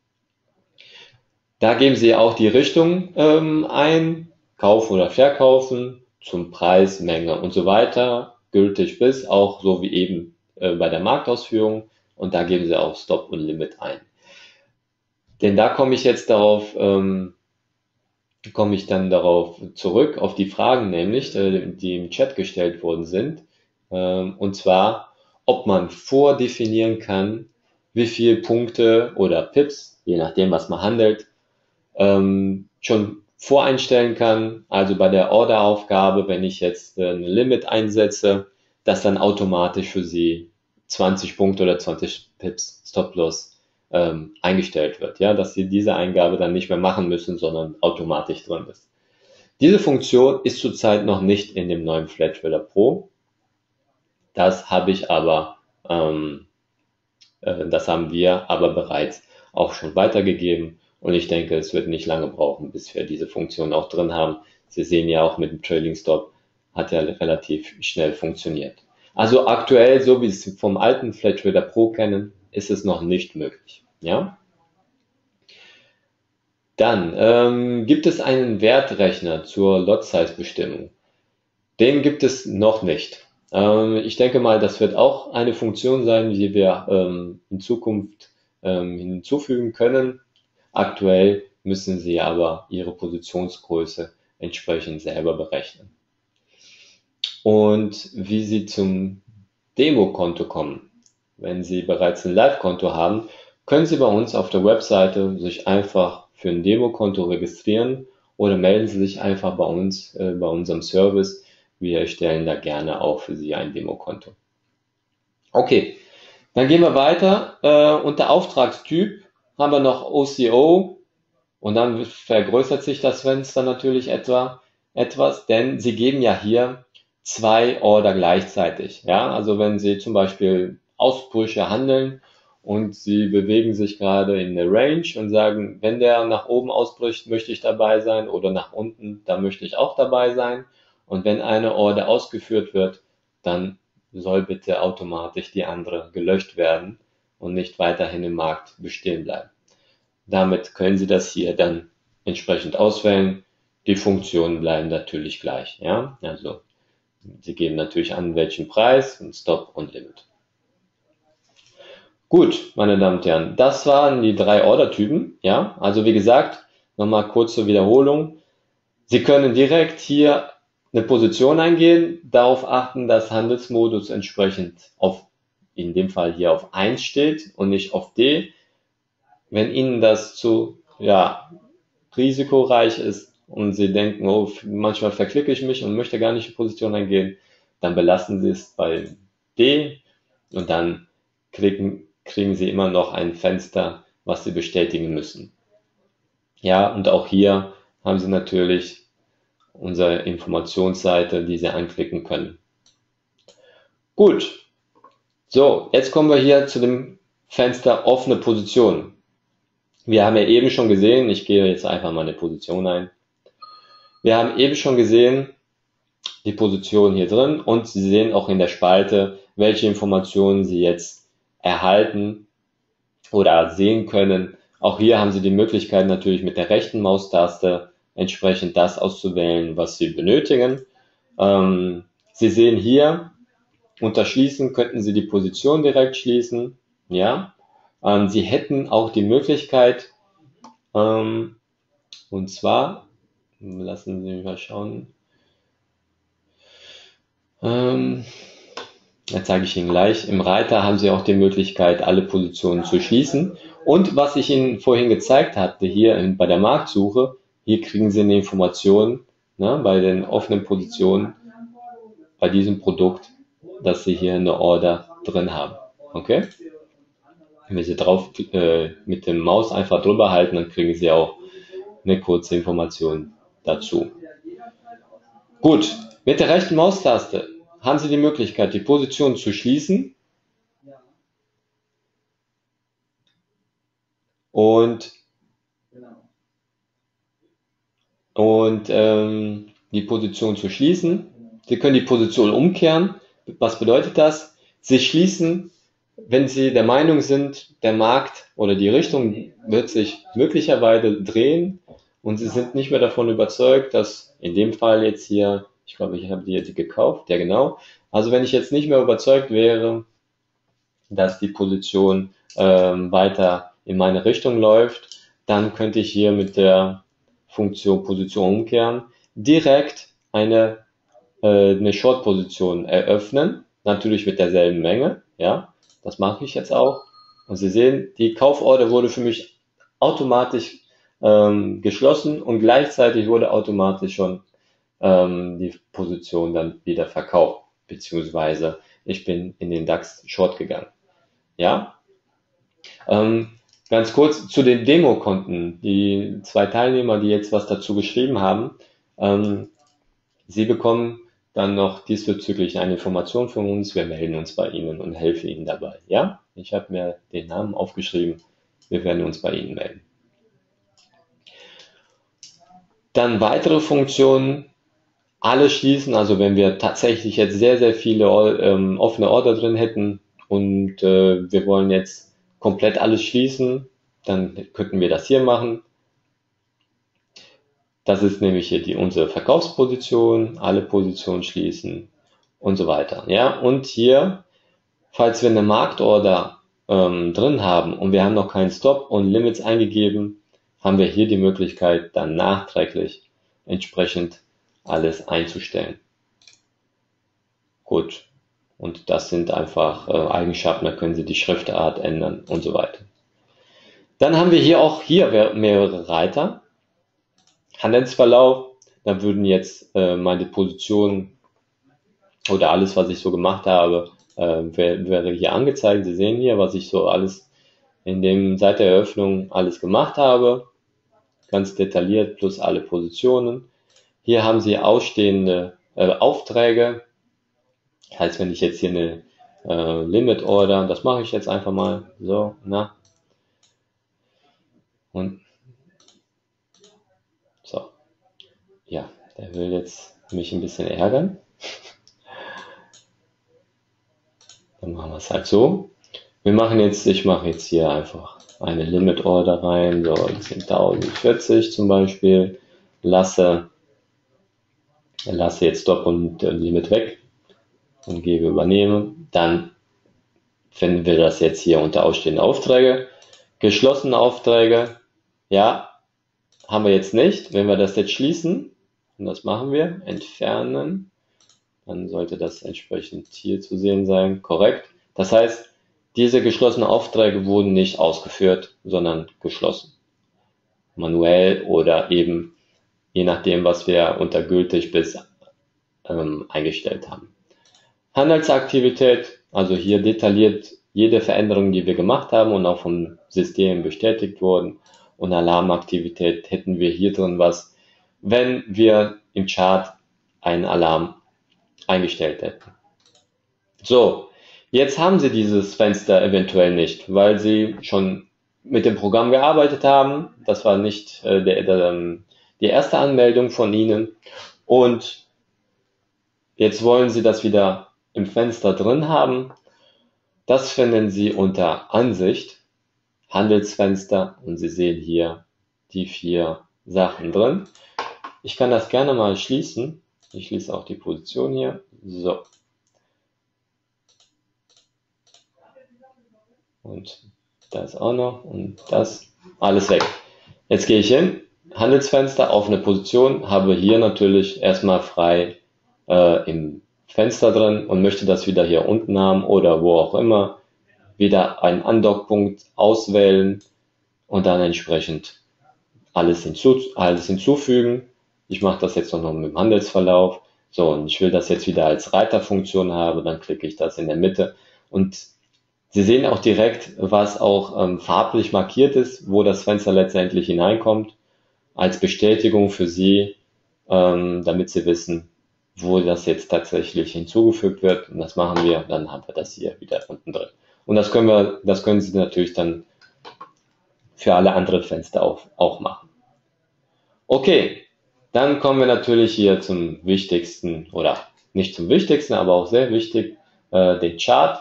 Da geben Sie auch die Richtung ein, kaufen oder verkaufen, zum Preis, Menge und so weiter, gültig bis, auch so wie eben bei der Marktausführung, und da geben Sie auch Stop und Limit ein. Denn da komme ich jetzt darauf, zurück, auf die Fragen nämlich, die im Chat gestellt worden sind, und zwar, ob man vordefinieren kann, wie viel Punkte oder Pips, je nachdem was man handelt, schon voreinstellen kann, also bei der Orderaufgabe, wenn ich jetzt ein Limit einsetze, dass dann automatisch für Sie 20 Punkte oder 20 Pips Stop-Loss eingestellt wird, ja, dass Sie diese Eingabe dann nicht mehr machen müssen, sondern automatisch drin ist. Diese Funktion ist zurzeit noch nicht in dem neuen Flattrader Pro. Das haben wir aber bereits auch schon weitergegeben und ich denke, es wird nicht lange brauchen, bis wir diese Funktion auch drin haben. Sie sehen ja auch mit dem Trailing Stop hat ja relativ schnell funktioniert. Also aktuell, so wie Sie es vom alten FlatTrader Pro kennen, ist es noch nicht möglich. Ja? Dann gibt es einen Wertrechner zur Lot-Size-Bestimmung. Den gibt es noch nicht. Ich denke mal, das wird auch eine Funktion sein, die wir in Zukunft hinzufügen können. Aktuell müssen Sie aber Ihre Positionsgröße entsprechend selber berechnen. Und wie Sie zum Demokonto kommen, wenn Sie bereits ein Live-Konto haben, können Sie bei uns auf der Webseite sich einfach für ein Demokonto registrieren oder melden Sie sich einfach bei uns, bei unserem Service. Wir erstellen da gerne auch für Sie ein Demokonto. Okay, dann gehen wir weiter. Unter Auftragstyp haben wir noch OCO und dann vergrößert sich das Fenster natürlich etwas, denn Sie geben ja hier 2 Order gleichzeitig. Ja, also wenn Sie zum Beispiel Ausbrüche handeln und Sie bewegen sich gerade in der Range und sagen, wenn der nach oben ausbricht, möchte ich dabei sein oder nach unten, da möchte ich auch dabei sein. Und wenn eine Order ausgeführt wird, dann soll bitte automatisch die andere gelöscht werden und nicht weiterhin im Markt bestehen bleiben. Damit können Sie das hier dann entsprechend auswählen. Die Funktionen bleiben natürlich gleich. Ja? Also Sie geben natürlich an, welchen Preis und Stop und Limit. Gut, meine Damen und Herren, das waren die 3 Ordertypen. Ja? Also wie gesagt, nochmal kurz zur Wiederholung. Sie können direkt hier eine Position eingehen, darauf achten, dass Handelsmodus entsprechend in dem Fall hier auf 1 steht und nicht auf D. Wenn Ihnen das zu risikoreich ist und Sie denken, oh, manchmal verklicke ich mich und möchte gar nicht in Position eingehen, dann belassen Sie es bei D und dann kriegen Sie immer noch ein Fenster, was Sie bestätigen müssen. Ja, und auch hier haben Sie natürlich unsere Informationsseite, die Sie anklicken können. Gut, so, jetzt kommen wir hier zu dem Fenster offene Position. Wir haben ja eben schon gesehen, ich gehe jetzt einfach mal eine Position ein. Wir haben eben schon gesehen, die Position hier drin und Sie sehen auch in der Spalte, welche Informationen Sie jetzt erhalten oder sehen können. Auch hier haben Sie die Möglichkeit natürlich mit der rechten Maustaste entsprechend das auszuwählen, was Sie benötigen. Sie sehen hier, unter Schließen könnten Sie die Position direkt schließen. Ja, Sie hätten auch die Möglichkeit, und zwar, lassen Sie mich mal schauen, das zeige ich Ihnen gleich. Im Reiter haben Sie auch die Möglichkeit, alle Positionen zu schließen. Und was ich Ihnen vorhin gezeigt hatte, hier bei der Marktsuche, hier kriegen Sie eine Information, bei den offenen Positionen, bei diesem Produkt, dass Sie hier eine Order drin haben. Okay? Wenn Sie drauf mit dem Maus einfach drüber halten, dann kriegen Sie auch eine kurze Information dazu. Gut, mit der rechten Maustaste haben Sie die Möglichkeit, die Position zu schließen und die Position zu schließen. Sie können die Position umkehren. Was bedeutet das? Sie schließen, wenn Sie der Meinung sind, der Markt oder die Richtung wird sich möglicherweise drehen und Sie sind nicht mehr davon überzeugt, dass in dem Fall jetzt hier, ich glaube, ich habe die gekauft, ja genau. Also wenn ich jetzt nicht mehr überzeugt wäre, dass die Position weiter in meine Richtung läuft, dann könnte ich hier mit der Funktion Position umkehren direkt eine Short-Position eröffnen, natürlich mit derselben Menge, ja, das mache ich jetzt auch. Und Sie sehen, die Kauforder wurde für mich automatisch geschlossen und gleichzeitig wurde automatisch schon die Position dann wieder verkauft, beziehungsweise ich bin in den DAX Short gegangen. Ja, ganz kurz zu den Demokonten. Die 2 Teilnehmer, die jetzt was dazu geschrieben haben, Sie bekommen dann noch diesbezüglich eine Information von uns. Wir melden uns bei Ihnen und helfen Ihnen dabei. Ja, ich habe mir den Namen aufgeschrieben. wir werden uns bei Ihnen melden. Dann weitere Funktionen, alle schließen, also wenn wir tatsächlich jetzt sehr, sehr viele offene Order drin hätten und wir wollen jetzt komplett alles schließen, dann könnten wir das hier machen. Das ist nämlich hier unsere Verkaufsposition, alle Positionen schließen und so weiter. Ja, und hier, falls wir eine Marktorder drin haben und wir haben noch keinen Stop und Limits eingegeben, haben wir hier die Möglichkeit, dann nachträglich entsprechend alles einzustellen. Gut, und das sind einfach Eigenschaften, da können Sie die Schriftart ändern und so weiter. Dann haben wir hier mehrere Reiter. Handelsverlauf, da würden jetzt meine Positionen oder alles, was ich so gemacht habe, wäre hier angezeigt. Sie sehen hier, was ich so alles seit der Eröffnung alles gemacht habe. Ganz detailliert plus alle Positionen. Hier haben Sie ausstehende Aufträge. Heißt, wenn ich jetzt hier eine Limit Order, das mache ich jetzt einfach mal so, na. Und so. Ja, der will jetzt mich ein bisschen ärgern. Dann machen wir es halt so. Ich mache jetzt hier einfach eine Limit Order rein, so 10.040 zum Beispiel, lasse jetzt Stop und Limit weg und gebe Übernehme. Dann finden wir das jetzt hier unter ausstehende Aufträge. Geschlossene Aufträge, ja, haben wir jetzt nicht. Wenn wir das jetzt schließen, und das machen wir, entfernen, dann sollte das entsprechend hier zu sehen sein, korrekt. Das heißt, diese geschlossenen Aufträge wurden nicht ausgeführt, sondern geschlossen. Manuell oder eben je nachdem, was wir unter gültig bis eingestellt haben. Handelsaktivität, also hier detailliert jede Veränderung, die wir gemacht haben und auch vom System bestätigt wurden. Und Alarmaktivität hätten wir hier drin was, wenn wir im Chart einen Alarm eingestellt hätten. So, jetzt haben Sie dieses Fenster eventuell nicht, weil Sie schon mit dem Programm gearbeitet haben. Das war nicht die erste Anmeldung von Ihnen. Und jetzt wollen Sie das wieder im Fenster drin haben. Das finden Sie unter Ansicht, Handelsfenster, und Sie sehen hier die 4 Sachen drin. Ich kann das gerne mal schließen. Ich schließe auch die Position hier. So. Und das auch noch und das. Alles weg. Jetzt gehe ich hin, Handelsfenster, offene Position, habe hier natürlich erstmal frei im Fenster drin und möchte das wieder hier unten haben oder wo auch immer, wieder einen Andockpunkt auswählen und dann entsprechend alles hinzufügen. Ich mache das jetzt noch mit dem Handelsverlauf. So, und ich will das jetzt wieder als Reiterfunktion haben, dann klicke ich das in der Mitte und Sie sehen auch direkt, was auch farblich markiert ist, wo das Fenster letztendlich hineinkommt, als Bestätigung für Sie, damit Sie wissen, wo das jetzt tatsächlich hinzugefügt wird. Und das machen wir, dann haben wir das hier wieder unten drin. Und das können Sie natürlich dann für alle anderen Fenster auch machen. Okay, dann kommen wir natürlich hier zum wichtigsten, oder nicht zum wichtigsten, aber auch sehr wichtig, den Chart.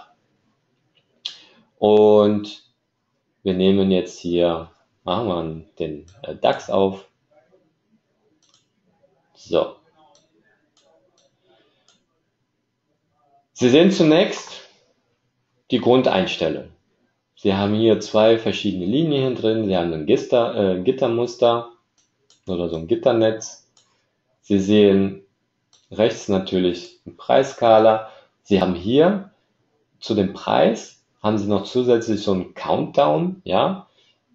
Und wir nehmen jetzt hier, machen wir den DAX auf. So. Sie sehen zunächst die Grundeinstellung. Sie haben hier 2 verschiedene Linien drin. Sie haben ein Gittermuster oder so ein Gitternetz. Sie sehen rechts natürlich eine Preisskala. Sie haben hier zu dem Preis haben Sie noch zusätzlich so einen Countdown, ja.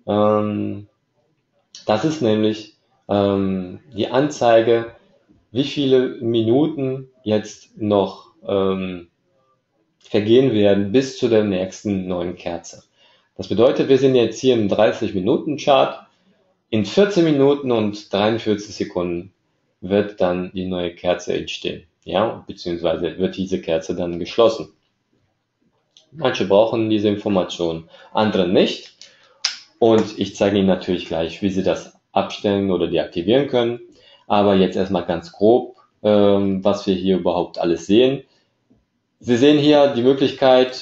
Das ist nämlich die Anzeige, wie viele Minuten jetzt noch vergehen werden bis zu der nächsten neuen Kerze. Das bedeutet, wir sind jetzt hier im 30-Minuten-Chart. In 14 Minuten und 43 Sekunden wird dann die neue Kerze entstehen, ja, beziehungsweise wird diese Kerze dann geschlossen. Manche brauchen diese Information, andere nicht. Und ich zeige Ihnen natürlich gleich, wie Sie das abstellen oder deaktivieren können. Aber jetzt erstmal ganz grob, was wir hier überhaupt alles sehen. Sie sehen hier die Möglichkeit,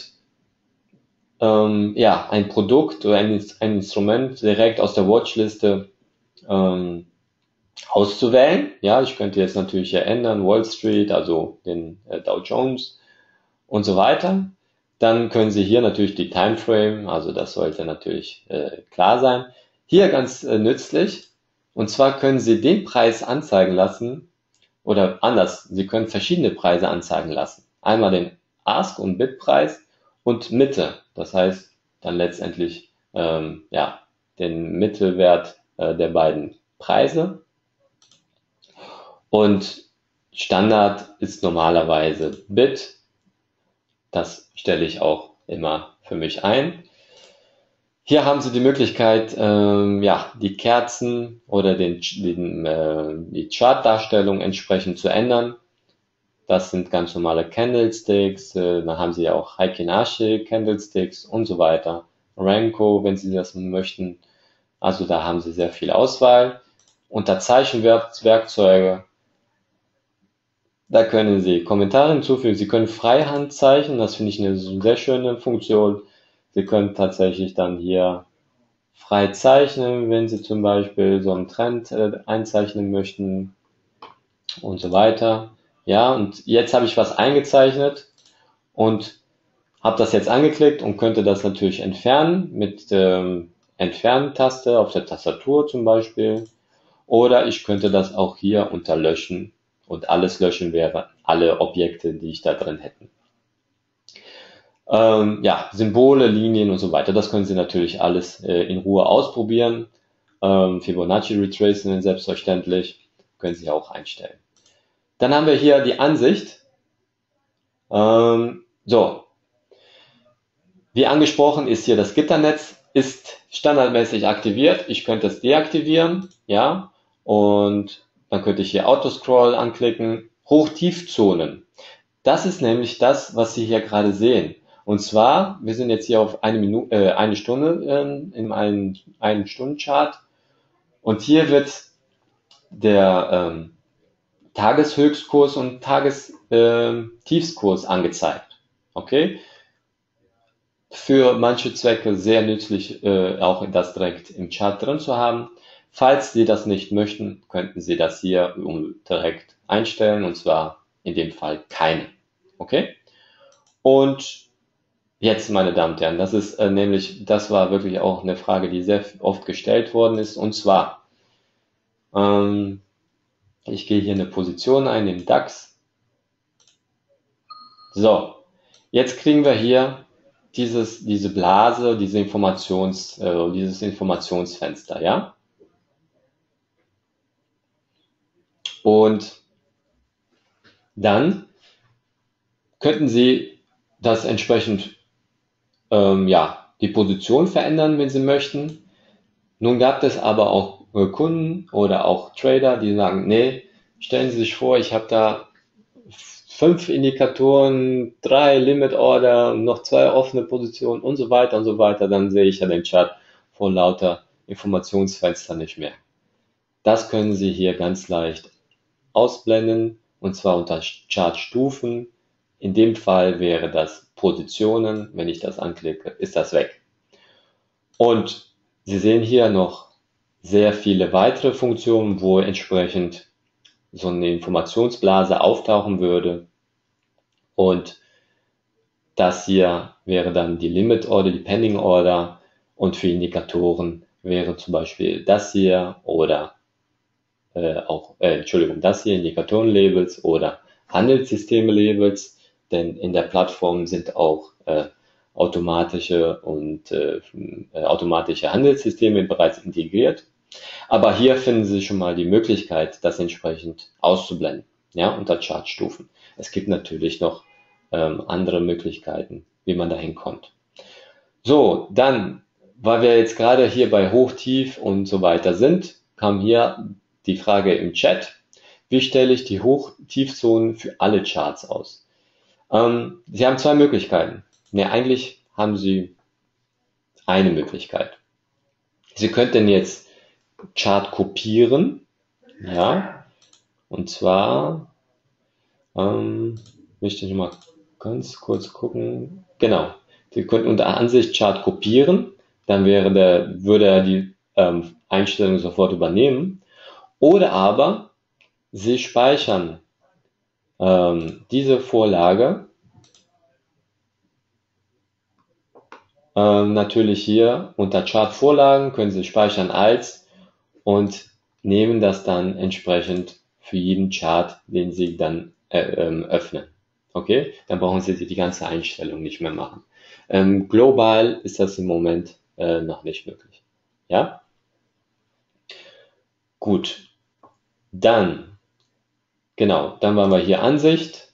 ja, ein Produkt oder ein Instrument direkt aus der Watchliste auszuwählen. Ja, ich könnte jetzt natürlich hier ändern, Wall Street, also den Dow Jones und so weiter. Dann können Sie hier natürlich die Timeframe, also das sollte natürlich klar sein. Hier ganz nützlich, und zwar können Sie den Preis anzeigen lassen, oder anders, Sie können verschiedene Preise anzeigen lassen. Einmal den Ask- und Bid-Preis und Mitte, das heißt dann letztendlich ja, den Mittelwert der beiden Preise. Und Standard ist normalerweise Bid. Das stelle ich auch immer für mich ein. Hier haben Sie die Möglichkeit, ja, die Kerzen oder die Chartdarstellung entsprechend zu ändern. Das sind ganz normale Candlesticks, dann haben Sie auch Heikin-Ashi Candlesticks und so weiter. Renko, wenn Sie das möchten. Also da haben Sie sehr viel Auswahl. Unter Zeichenwerkzeuge, da können Sie Kommentare hinzufügen. Sie können Freihand zeichnen, das finde ich eine sehr schöne Funktion. Sie können tatsächlich dann hier frei zeichnen, wenn Sie zum Beispiel so einen Trend einzeichnen möchten und so weiter. Ja, und jetzt habe ich was eingezeichnet und habe das jetzt angeklickt und könnte das natürlich entfernen mit Entfernen-Taste auf der Tastatur zum Beispiel. Oder ich könnte das auch hier unter Löschen und alles löschen wäre alle Objekte, die ich da drin hätte. Ja, Symbole, Linien und so weiter, das können Sie natürlich alles in Ruhe ausprobieren. Fibonacci Retracement selbstverständlich, können Sie auch einstellen. Dann haben wir hier die Ansicht. So, wie angesprochen ist hier das Gitternetz, ist standardmäßig aktiviert. Ich könnte es deaktivieren, ja, und dann könnte ich hier Autoscroll anklicken. Hoch-Tief-Zonen. Das ist nämlich das, was Sie hier gerade sehen. Und zwar, wir sind jetzt hier auf eine Stunde in einen Stundenchart und hier wird der Tageshöchstkurs und Tagestiefskurs angezeigt. Okay? Für manche Zwecke sehr nützlich, auch das direkt im Chart drin zu haben. Falls Sie das nicht möchten, könnten Sie das hier direkt einstellen, und zwar in dem Fall keine. Okay? Und jetzt, meine Damen und Herren, das ist das war wirklich auch eine Frage, die sehr oft gestellt worden ist, und zwar, ich gehe hier eine Position ein, den DAX. So, jetzt kriegen wir hier diese Blase, dieses Informationsfenster, ja? Und dann könnten Sie das entsprechend, ja, die Position verändern, wenn Sie möchten. Nun gab es aber auch Kunden oder auch Trader, die sagen, nee, stellen Sie sich vor, ich habe da 5 Indikatoren, 3 Limit Order, noch 2 offene Positionen und so weiter und so weiter, dann sehe ich ja den Chart vor lauter Informationsfenster nicht mehr. Das können Sie hier ganz leicht ausblenden, und zwar unter Chartstufen. In dem Fall wäre das Positionen. Wenn ich das anklicke, ist das weg. Und Sie sehen hier noch sehr viele weitere Funktionen, wo entsprechend so eine Informationsblase auftauchen würde. Und das hier wäre dann die Limit Order, die Pending Order, und für Indikatoren wäre zum Beispiel das hier oder das hier, Indikatoren-Labels oder Handelssysteme-Labels, denn in der Plattform sind auch automatische Handelssysteme bereits integriert. Aber hier finden Sie schon mal die Möglichkeit, das entsprechend auszublenden, ja, unter Chartstufen. Es gibt natürlich noch andere Möglichkeiten, wie man dahin kommt. So, dann, weil wir jetzt gerade hier bei Hoch, Tief und so weiter sind, kam hier die Frage im Chat: Wie stelle ich die Hoch-Tiefzonen für alle Charts aus? Sie haben zwei Möglichkeiten. Ne, eigentlich haben Sie eine Möglichkeit. Sie könnten jetzt Chart kopieren, ja, und zwar möchte ich mal ganz kurz gucken. Genau, Sie könnten unter Ansicht Chart kopieren, dann würde er die Einstellung sofort übernehmen. Oder aber Sie speichern diese Vorlage natürlich hier unter Chart Vorlagen können Sie speichern als und nehmen das dann entsprechend für jeden Chart, den Sie dann öffnen. Okay, dann brauchen Sie die ganze Einstellung nicht mehr machen. Global ist das im Moment noch nicht möglich. Ja, gut. Dann, genau, dann waren wir hier Ansicht.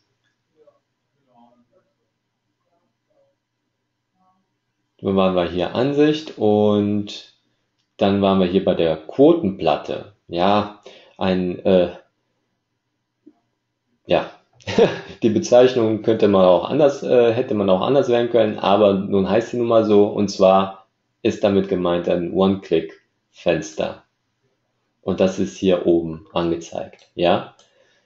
Dann waren wir hier Ansicht und dann waren wir hier bei der Quotenplatte. Ja, ja, die Bezeichnung könnte man auch anders, hätte man auch anders wählen können, aber nun heißt sie nun mal so, und zwar ist damit gemeint ein One-Click-Fenster. Und das ist hier oben angezeigt, ja.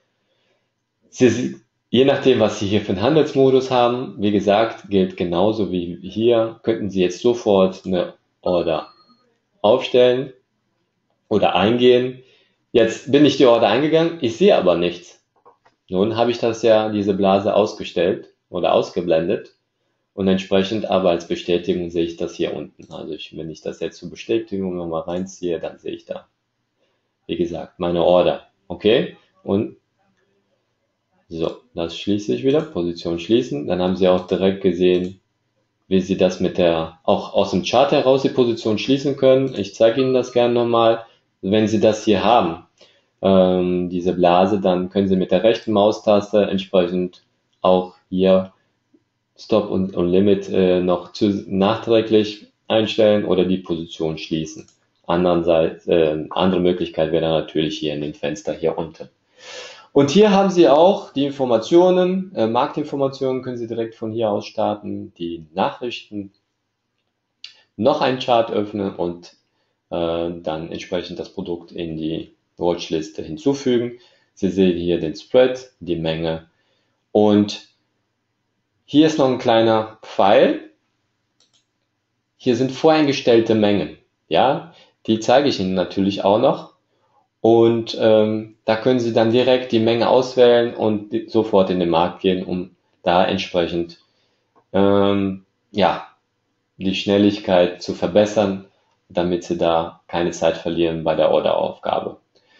Je nachdem, was Sie hier für einen Handelsmodus haben, wie gesagt, gilt genauso wie hier, könnten Sie jetzt sofort eine Order aufstellen oder eingehen. Jetzt bin ich die Order eingegangen, ich sehe aber nichts. Nun habe ich diese Blase ausgestellt oder ausgeblendet und entsprechend aber als Bestätigung sehe ich das hier unten. Also wenn ich das jetzt zur Bestätigung nochmal reinziehe, dann sehe ich da, wie gesagt, meine Order. Okay? Und so, das schließe ich wieder, Position schließen. Dann haben Sie auch direkt gesehen, wie Sie das auch aus dem Chart heraus die Position schließen können. Ich zeige Ihnen das gerne nochmal. Wenn Sie das hier haben, diese Blase, dann können Sie mit der rechten Maustaste entsprechend auch hier Stop und Limit noch nachträglich einstellen oder die Position schließen. Andere Möglichkeit wäre dann natürlich hier in dem Fenster hier unten. Und hier haben Sie auch die Informationen, Marktinformationen können Sie direkt von hier aus starten, die Nachrichten, noch einen Chart öffnen und dann entsprechend das Produkt in die Watchliste hinzufügen. Sie sehen hier den Spread, die Menge und hier ist noch ein kleiner Pfeil. Hier sind voreingestellte Mengen. Ja, die zeige ich Ihnen natürlich auch noch. Und da können Sie dann direkt die Menge auswählen und sofort in den Markt gehen, um da entsprechend ja, die Schnelligkeit zu verbessern, damit Sie da keine Zeit verlieren bei der Orderaufgabe.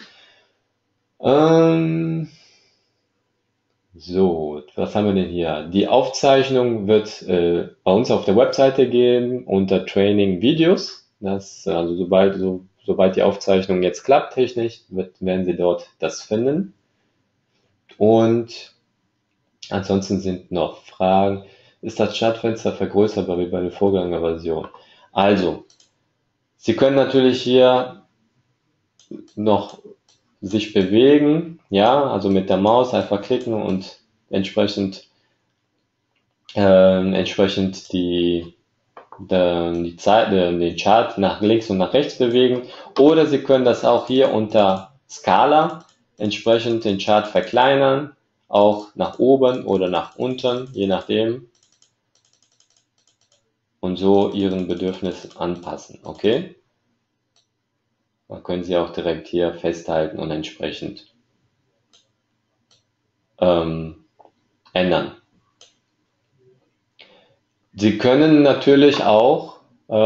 So, was haben wir denn hier? Die Aufzeichnung wird bei uns auf der Webseite gehen unter Training Videos. Also sobald die Aufzeichnung jetzt klappt technisch, werden Sie dort das finden. Und ansonsten sind noch Fragen. Ist das Startfenster vergrößerbar wie bei der Vorgängerversion? Also, Sie können natürlich hier noch sich bewegen, ja, also mit der Maus einfach klicken und entsprechend den Chart nach links und nach rechts bewegen. Oder Sie können das auch hier unter Skala entsprechend den Chart verkleinern, auch nach oben oder nach unten, je nachdem. Und so Ihren Bedürfnissen anpassen, okay? Dann können Sie auch direkt hier festhalten und entsprechend ändern. Sie können natürlich auch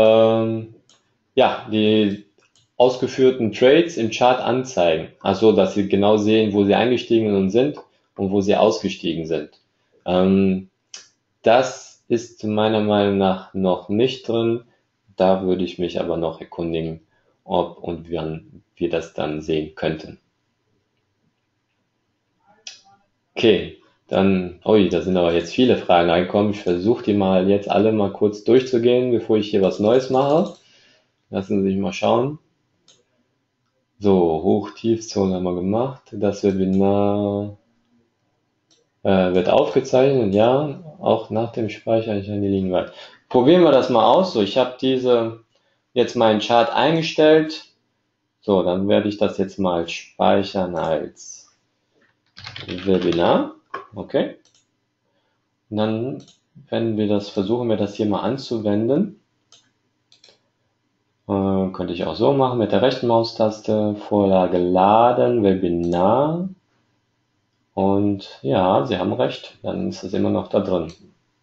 die ausgeführten Trades im Chart anzeigen, also dass Sie genau sehen, wo Sie eingestiegen sind und wo Sie ausgestiegen sind. Das ist meiner Meinung nach noch nicht drin. Da würde ich mich aber noch erkundigen, ob und wann wir das dann sehen könnten. Okay, dann, da sind aber jetzt viele Fragen reingekommen. Ich versuche die mal jetzt alle mal kurz durchzugehen, bevor ich hier was Neues mache. Lassen Sie sich mal schauen. So, Hoch-Tiefzone haben wir gemacht. Das Webinar wird aufgezeichnet, ja, auch nach dem Speichern. Die liegen weit. Probieren wir das mal aus. So, ich habe diese jetzt meinen Chart eingestellt. So, dann werde ich das jetzt mal speichern als Webinar. Okay. Und dann versuchen wir das hier mal anzuwenden. Könnte ich auch so machen mit der rechten Maustaste, Vorlage laden, Webinar. Und ja, Sie haben recht, dann ist es immer noch da drin.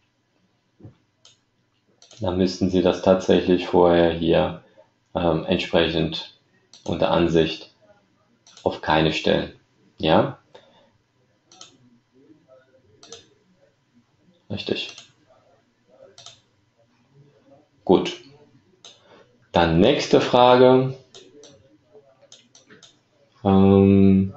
Dann müssten Sie das tatsächlich vorher hier entsprechend unter Ansicht auf keine stellen. Ja, richtig. Gut. Dann nächste Frage. Kann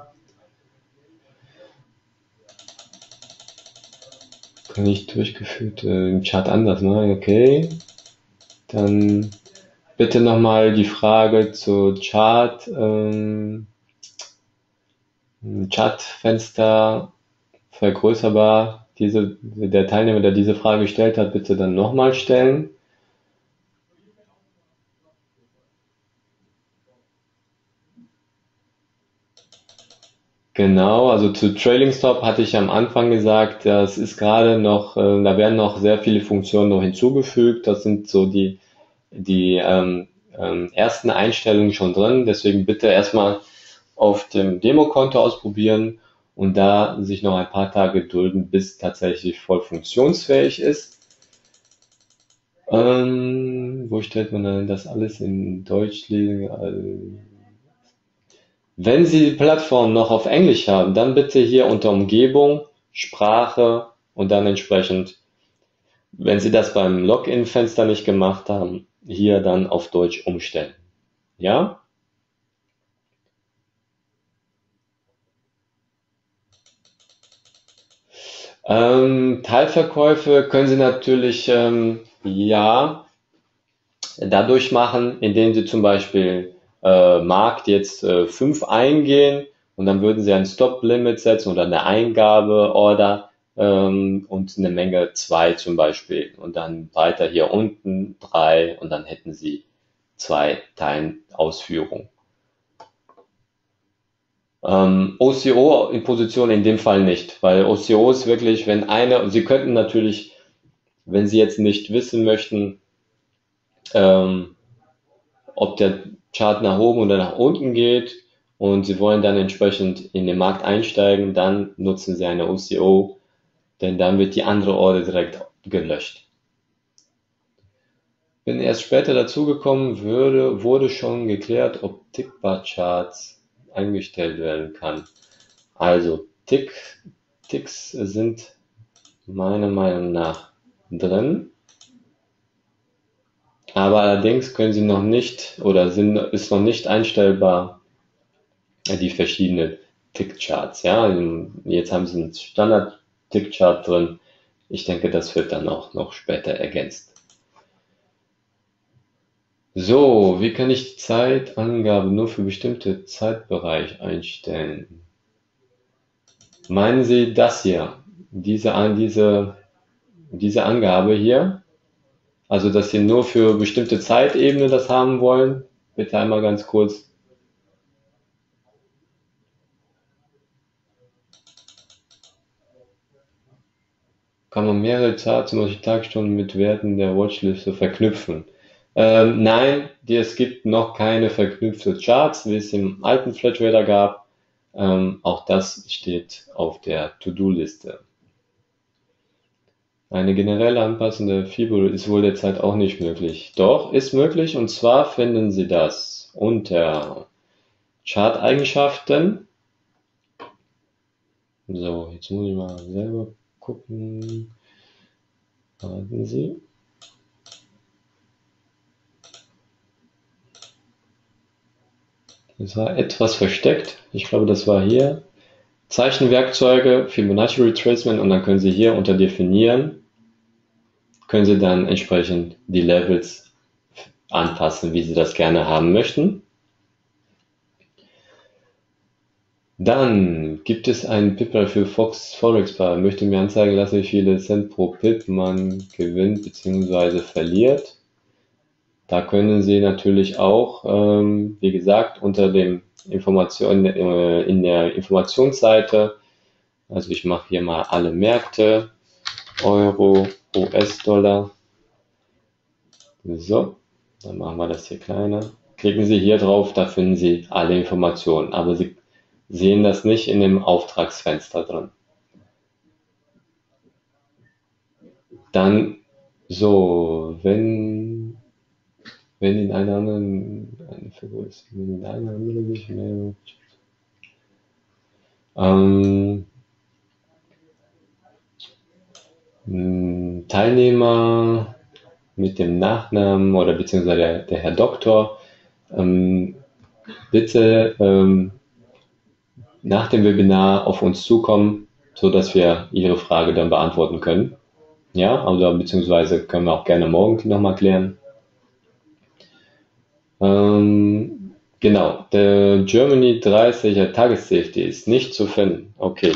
ich durchgeführt im Chat anders machen? Okay. Dann bitte nochmal die Frage zu Chat. Chatfenster vergrößerbar. Der Teilnehmer, der diese Frage gestellt hat, bitte dann nochmal stellen. Genau, also zu Trailing Stop hatte ich am Anfang gesagt, das ist gerade noch, da werden noch sehr viele Funktionen noch hinzugefügt. Das sind so die ersten Einstellungen schon drin. Deswegen bitte erstmal auf dem Demokonto ausprobieren und da sich noch ein paar Tage gedulden, bis tatsächlich voll funktionsfähig ist. Wo stellt man dann das alles in Deutsch liegen? Wenn Sie die Plattform noch auf Englisch haben, dann bitte hier unter Umgebung, Sprache und dann entsprechend, wenn Sie das beim Login-Fenster nicht gemacht haben, hier dann auf Deutsch umstellen. Ja? Teilverkäufe können Sie natürlich ja dadurch machen, indem Sie zum Beispiel Markt jetzt 5 eingehen und dann würden Sie ein Stop-Limit setzen oder eine Eingabe-Order und eine Menge 2 zum Beispiel und dann weiter hier unten 3 und dann hätten Sie 2 Teilen Ausführung. OCO in Position in dem Fall nicht, weil OCO ist wirklich, Sie könnten natürlich, wenn Sie jetzt nicht wissen möchten, ob der Chart nach oben oder nach unten geht und Sie wollen dann entsprechend in den Markt einsteigen, dann nutzen Sie eine OCO, denn dann wird die andere Order direkt gelöscht. Wenn erst später dazugekommen wurde schon geklärt, ob Tickbar-Charts eingestellt werden kann. Also Ticks sind meiner Meinung nach drin. Aber allerdings können sie noch nicht oder ist noch nicht einstellbar die verschiedenen Tickcharts. Ja, jetzt haben sie einen Standard-Tickchart drin. Ich denke, das wird dann auch noch später ergänzt. So, wie kann ich die Zeitangabe nur für bestimmte Zeitbereich einstellen? Meinen Sie das hier? Diese Angabe hier? Also, dass Sie nur für bestimmte Zeitebene das haben wollen? Bitte einmal ganz kurz. Kann man mehrere Charts, zum Beispiel Tagstunden, mit Werten der Watchliste verknüpfen? Nein, es gibt noch keine verknüpfte Charts, wie es im alten Flatrater gab. Auch das steht auf der To-Do-Liste. Eine generelle Anpassung der FIBO ist wohl derzeit auch nicht möglich. Doch, ist möglich, und zwar finden Sie das unter Chart-Eigenschaften. So, jetzt muss ich mal selber gucken. Warten Sie. Das war etwas versteckt. Ich glaube, das war hier. Zeichenwerkzeuge, Fibonacci Retracement, und dann können Sie hier unter Definieren, können Sie dann entsprechend die Levels anpassen, wie Sie das gerne haben möchten. Dann gibt es einen Pip für Forex Bar. Möchte mir anzeigen lassen, wie viele Cent pro Pip man gewinnt bzw. verliert. Da können Sie natürlich auch, wie gesagt, unter dem Information, in der Informationsseite, also ich mache hier mal alle Märkte, Euro, US-Dollar, so, dann machen wir das hier kleiner. Klicken Sie hier drauf, da finden Sie alle Informationen, aber Sie sehen das nicht in dem Auftragsfenster drin. Dann, so, wenn in einer anderen, eine Vergrößerung, wenn in einer anderen sich mehr, Teilnehmer mit dem Nachnamen oder beziehungsweise der Herr Doktor, bitte nach dem Webinar auf uns zukommen, so dass wir Ihre Frage dann beantworten können. Ja, also beziehungsweise können wir auch gerne morgen nochmal klären. Genau, der Germany 30er Tagessafety ist nicht zu finden. Okay.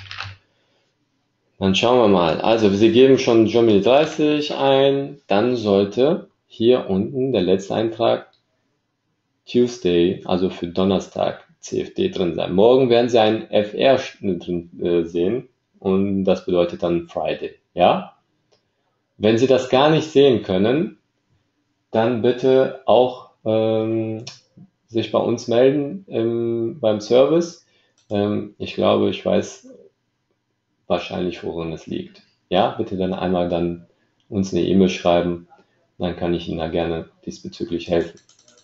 Dann schauen wir mal. Also Sie geben schon Germany 30 ein, dann sollte hier unten der letzte Eintrag Tuesday, also für Donnerstag, CFD drin sein. Morgen werden Sie einen FR drin sehen und das bedeutet dann Friday. Ja? Wenn Sie das gar nicht sehen können, dann bitte auch sich bei uns melden beim Service. Ich glaube, ich weiß wahrscheinlich, woran es liegt. Ja, bitte dann einmal dann uns eine E-Mail schreiben, dann kann ich Ihnen da gerne diesbezüglich helfen.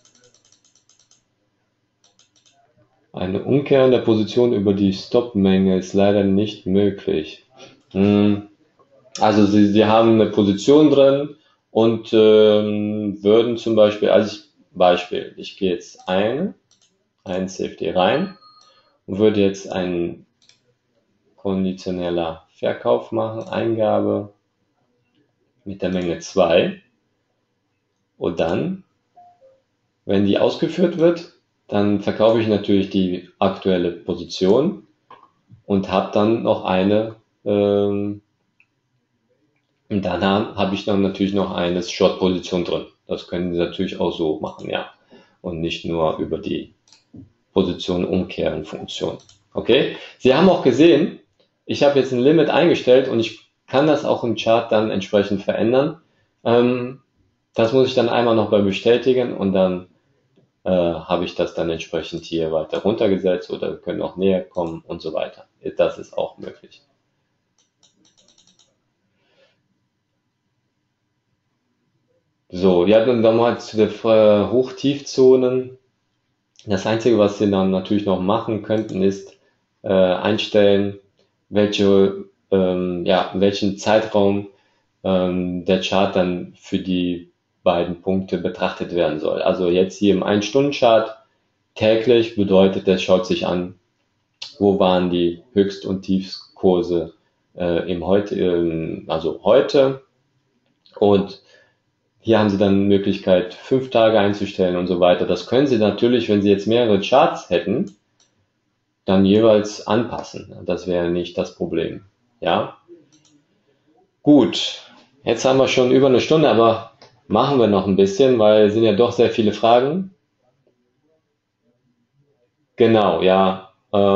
Eine Umkehr in der Position über die Stop-Menge ist leider nicht möglich. Also Sie haben eine Position drin und würden zum Beispiel, ich gehe jetzt ein CFD rein und würde jetzt einen konditioneller Verkauf machen, Eingabe mit der Menge 2 und dann, wenn die ausgeführt wird, dann verkaufe ich natürlich die aktuelle Position und habe dann noch eine, und dann habe ich dann natürlich noch eine Short-Position drin. Das können Sie natürlich auch so machen, ja. Und nicht nur über die Position umkehren Funktion. Okay? Sie haben auch gesehen, ich habe jetzt ein Limit eingestellt und ich kann das auch im Chart dann entsprechend verändern. Das muss ich dann einmal noch bei bestätigen und dann habe ich das dann entsprechend hier weiter runtergesetzt oder wir können auch näher kommen und so weiter. Das ist auch möglich. So, ja, dann mal zu den Hoch-Tief-Zonen. Das Einzige, was Sie dann natürlich noch machen könnten, ist einstellen, welchen Zeitraum der Chart dann für die beiden Punkte betrachtet werden soll. Also jetzt hier im 1-Stunden-Chart täglich bedeutet, der schaut sich an, wo waren die Höchst- und Tiefstkurse heute. Und hier haben Sie dann Möglichkeit, 5 Tage einzustellen und so weiter. Das können Sie natürlich, wenn Sie jetzt mehrere Charts hätten, dann jeweils anpassen. Das wäre nicht das Problem. Ja? Gut. Jetzt haben wir schon über eine Stunde, aber machen wir noch ein bisschen, weil es sind ja doch sehr viele Fragen. Genau, ja.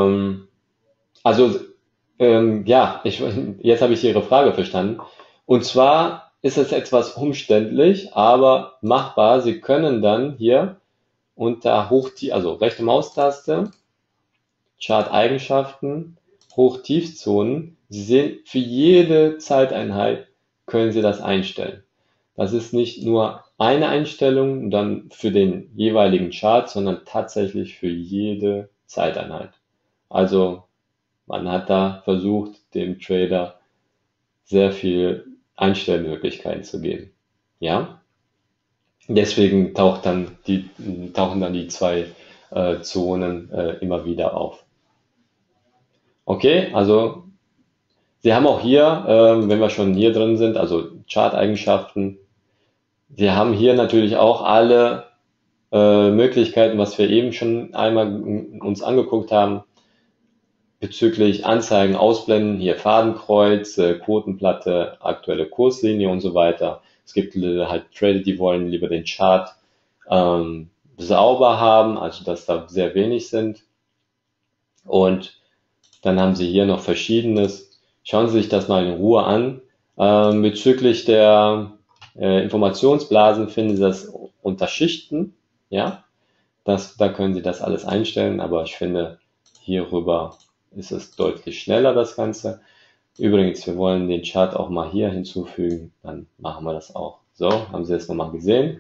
Jetzt habe ich Ihre Frage verstanden. Und zwar ist es etwas umständlich, aber machbar. Sie können dann hier unter also rechte Maustaste, Chart-Eigenschaften, Hoch-Tief-Zonen. Sie sehen, für jede Zeiteinheit können Sie das einstellen. Das ist nicht nur eine Einstellung dann für den jeweiligen Chart, sondern tatsächlich für jede Zeiteinheit. Also man hat da versucht, dem Trader sehr viel Einstellmöglichkeiten zu geben. Ja, deswegen tauchen dann die zwei Zonen immer wieder auf. Okay, also Sie haben auch hier, wenn wir schon hier drin sind, also Chart-Eigenschaften, Sie haben hier natürlich auch alle Möglichkeiten, was wir eben schon einmal uns angeguckt haben, bezüglich Anzeigen, Ausblenden, hier Fadenkreuz, Quotenplatte, aktuelle Kurslinie und so weiter. Es gibt halt Trader, die wollen lieber den Chart sauber haben, also dass da sehr wenig sind. Und dann haben Sie hier noch Verschiedenes. Schauen Sie sich das mal in Ruhe an. Bezüglich der Informationsblasen finden Sie das unter Schichten. Ja, da können Sie das alles einstellen, aber ich finde, hierüber ist es deutlich schneller, das Ganze. Übrigens, wir wollen den Chart auch mal hier hinzufügen, dann machen wir das auch. So, haben Sie das nochmal gesehen.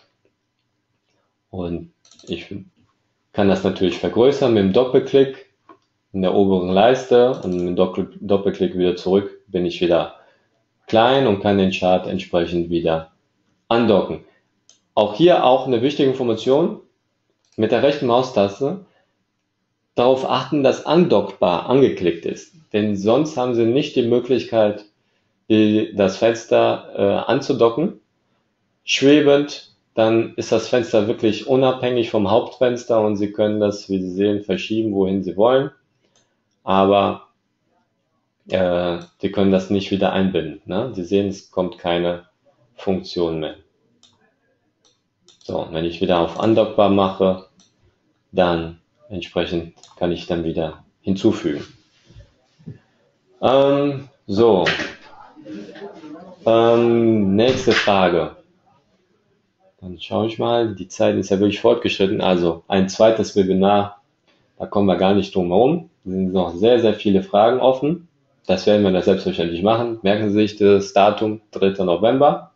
Und ich kann das natürlich vergrößern mit dem Doppelklick in der oberen Leiste und mit dem Doppelklick wieder zurück bin ich wieder klein und kann den Chart entsprechend wieder andocken. Auch hier auch eine wichtige Information mit der rechten Maustaste darauf achten, dass Undockbar angeklickt ist, denn sonst haben Sie nicht die Möglichkeit, das Fenster anzudocken. Schwebend, dann ist das Fenster wirklich unabhängig vom Hauptfenster und Sie können das, wie Sie sehen, verschieben, wohin Sie wollen. Aber Sie können das nicht wieder einbinden. Ne? Sie sehen, es kommt keine Funktion mehr. So, wenn ich wieder auf Undockbar mache, dann entsprechend kann ich dann wieder hinzufügen. Nächste Frage. Dann schaue ich mal, die Zeit ist ja wirklich fortgeschritten. Also ein zweites Webinar, da kommen wir gar nicht drum herum. Es sind noch sehr, sehr viele Fragen offen. Das werden wir dann selbstverständlich machen. Merken Sie sich das Datum, 3. November.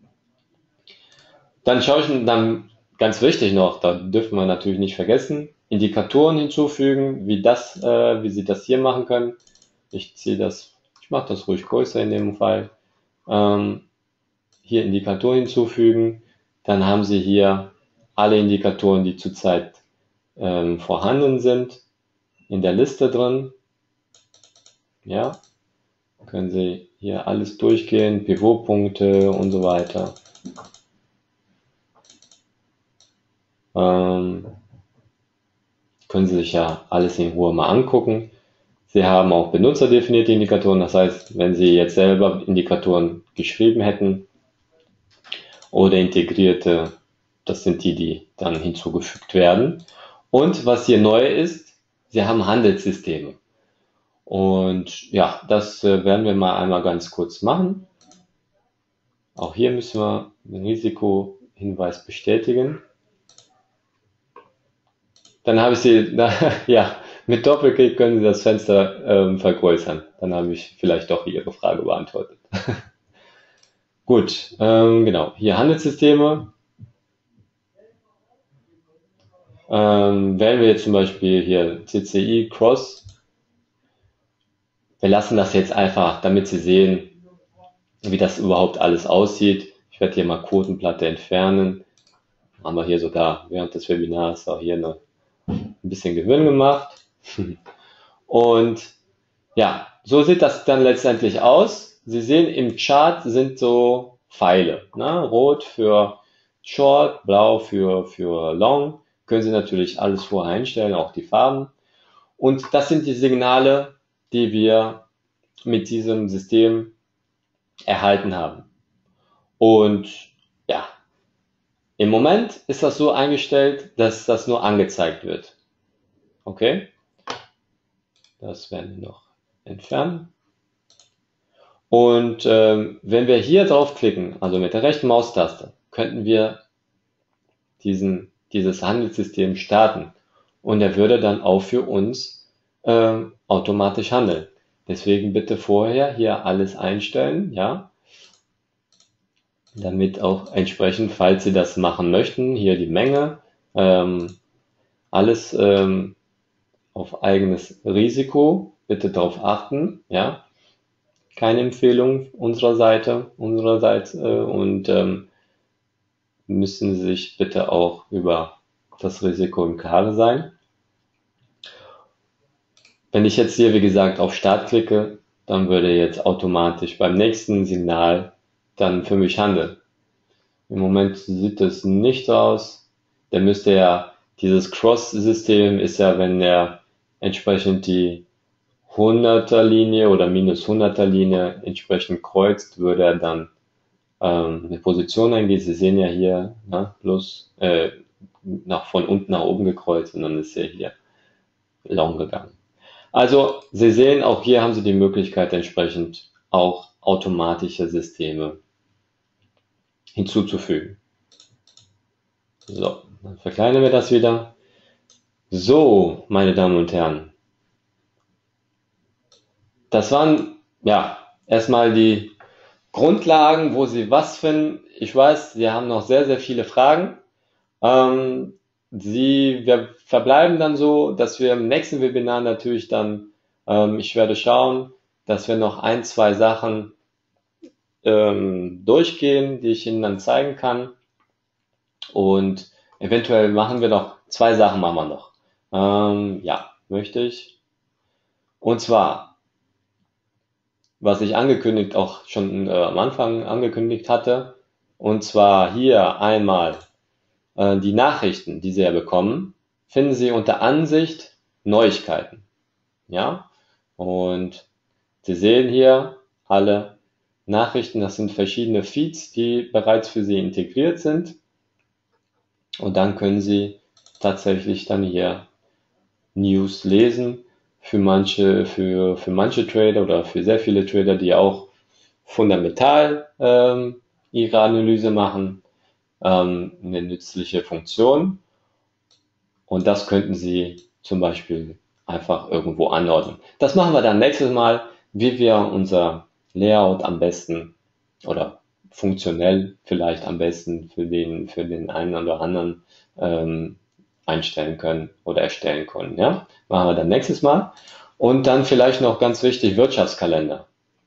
Dann schaue ich mir dann, ganz wichtig noch, da dürfen wir natürlich nicht vergessen, Indikatoren hinzufügen, wie Sie das hier machen können. Ich mache das ruhig größer in dem Fall. Hier Indikator hinzufügen. Dann haben Sie hier alle Indikatoren, die zurzeit vorhanden sind, in der Liste drin. Ja, können Sie hier alles durchgehen, Pivotpunkte und so weiter. Können Sie sich ja alles in Ruhe mal angucken. Sie haben auch benutzerdefinierte Indikatoren, das heißt, wenn Sie jetzt selber Indikatoren geschrieben hätten oder integrierte, das sind die dann hinzugefügt werden. Und was hier neu ist, Sie haben Handelssysteme. Und ja, das werden wir mal einmal ganz kurz machen. Auch hier müssen wir den Risikohinweis bestätigen. Dann habe ich Sie, ja, mit Doppelklick können Sie das Fenster vergrößern. Dann habe ich vielleicht doch Ihre Frage beantwortet. Gut, genau. Hier Handelssysteme. Wählen wir jetzt zum Beispiel hier CCI Cross. Wir lassen das jetzt einfach, damit Sie sehen, wie das überhaupt alles aussieht. Ich werde hier mal Quotenplatte entfernen. Haben wir hier sogar während des Webinars auch hier ein bisschen Gewinn gemacht. Und ja, so sieht das dann letztendlich aus. Sie sehen, im Chart sind so Pfeile. Ne? Rot für Short, blau für Long. Können Sie natürlich alles vorher einstellen, auch die Farben. Und das sind die Signale, die wir mit diesem System erhalten haben. Und ja, im Moment ist das so eingestellt, dass das nur angezeigt wird. Okay? Das werden wir noch entfernen. Und wenn wir hier draufklicken, also mit der rechten Maustaste, könnten wir dieses Handelssystem starten. Und er würde dann auch für uns automatisch handeln. Deswegen bitte vorher hier alles einstellen, ja, damit auch entsprechend, falls Sie das machen möchten, hier die Menge, alles auf eigenes Risiko, bitte darauf achten, ja, keine Empfehlung unsererseits und müssen Sie sich bitte auch über das Risiko im Klaren sein. Wenn ich jetzt hier, wie gesagt, auf Start klicke, dann würde jetzt automatisch beim nächsten Signal dann für mich handeln. Im Moment sieht es nicht so aus. Der müsste ja, dieses Cross-System ist ja, wenn er entsprechend die 100er Linie oder minus 100er Linie entsprechend kreuzt, würde er dann eine Position eingeht, Sie sehen ja hier, ne, plus von unten nach oben gekreuzt und dann ist er hier long gegangen. Also Sie sehen, auch hier haben Sie die Möglichkeit, entsprechend auch automatische Systeme hinzuzufügen. So, dann verkleinern wir das wieder. So, meine Damen und Herren, das waren ja erstmal die Grundlagen, wo Sie was finden. Ich weiß, Sie haben noch sehr, sehr viele Fragen. Wir verbleiben dann so, dass wir im nächsten Webinar natürlich dann, ich werde schauen, dass wir noch ein, zwei Sachen durchgehen, die ich Ihnen dann zeigen kann. Und eventuell machen wir noch zwei Sachen machen wir noch. Ja, möchte ich. Und zwar, was ich angekündigt, auch schon am Anfang angekündigt hatte, und zwar hier einmal die Nachrichten, die Sie ja bekommen, finden Sie unter Ansicht Neuigkeiten. Ja, und Sie sehen hier alle Nachrichten, das sind verschiedene Feeds, die bereits für Sie integriert sind. Und dann können Sie tatsächlich dann hier News lesen für manche Trader oder für sehr viele Trader, die auch fundamental ihre Analyse machen, eine nützliche Funktion. Und das könnten Sie zum Beispiel einfach irgendwo anordnen. Das machen wir dann nächstes Mal, wie wir unser Layout am besten oder funktionell vielleicht am besten für den einen oder anderen einstellen können oder erstellen können. Ja? Machen wir dann nächstes Mal. Und dann vielleicht noch ganz wichtig, Wirtschaftskalender.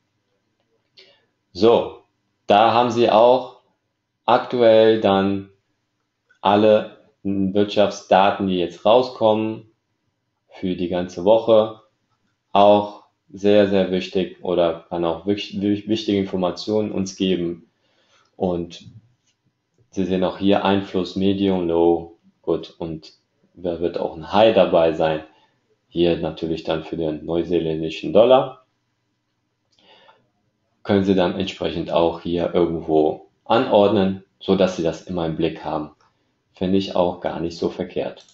So, da haben Sie auch aktuell dann alle Wirtschaftsdaten, die jetzt rauskommen für die ganze Woche, auch sehr, sehr wichtig oder kann auch wichtige Informationen uns geben. Und Sie sehen auch hier Einfluss Medium, Low, gut, und da wird auch ein High dabei sein. Hier natürlich dann für den neuseeländischen Dollar. Können Sie dann entsprechend auch hier irgendwo anordnen, so dass Sie das immer im Blick haben. Finde ich auch gar nicht so verkehrt.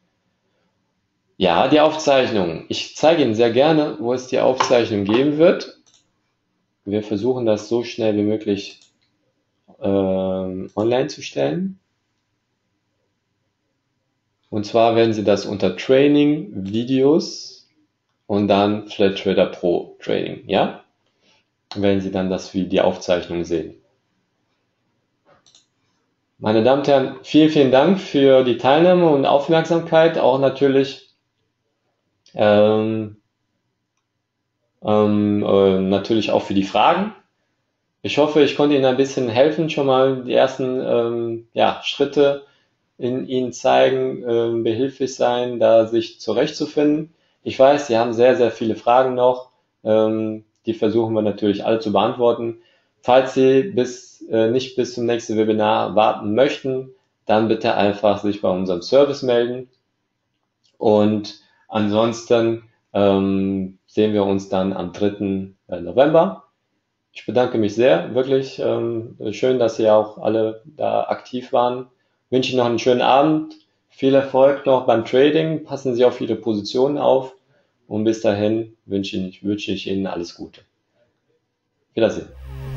Ja, die Aufzeichnung. Ich zeige Ihnen sehr gerne, wo es die Aufzeichnung geben wird. Wir versuchen das so schnell wie möglich online zu stellen. Und zwar werden Sie das unter Training, Videos und dann FlatTrader Pro Training, ja? Werden Sie dann die Aufzeichnung sehen. Meine Damen und Herren, vielen, vielen Dank für die Teilnahme und Aufmerksamkeit, auch natürlich natürlich auch für die Fragen. Ich hoffe, ich konnte Ihnen ein bisschen helfen, schon mal die ersten Schritte in Ihnen zeigen, behilflich sein, da sich zurechtzufinden. Ich weiß, Sie haben sehr, sehr viele Fragen noch. Die versuchen wir natürlich alle zu beantworten. Falls Sie nicht bis zum nächsten Webinar warten möchten, dann bitte einfach sich bei unserem Service melden. Und ansonsten sehen wir uns dann am 3. November. Ich bedanke mich sehr, wirklich schön, dass Sie auch alle da aktiv waren. Wünsche Ihnen noch einen schönen Abend, viel Erfolg noch beim Trading, passen Sie auf Ihre Positionen auf und bis dahin wünsche ich Ihnen alles Gute. Wiedersehen.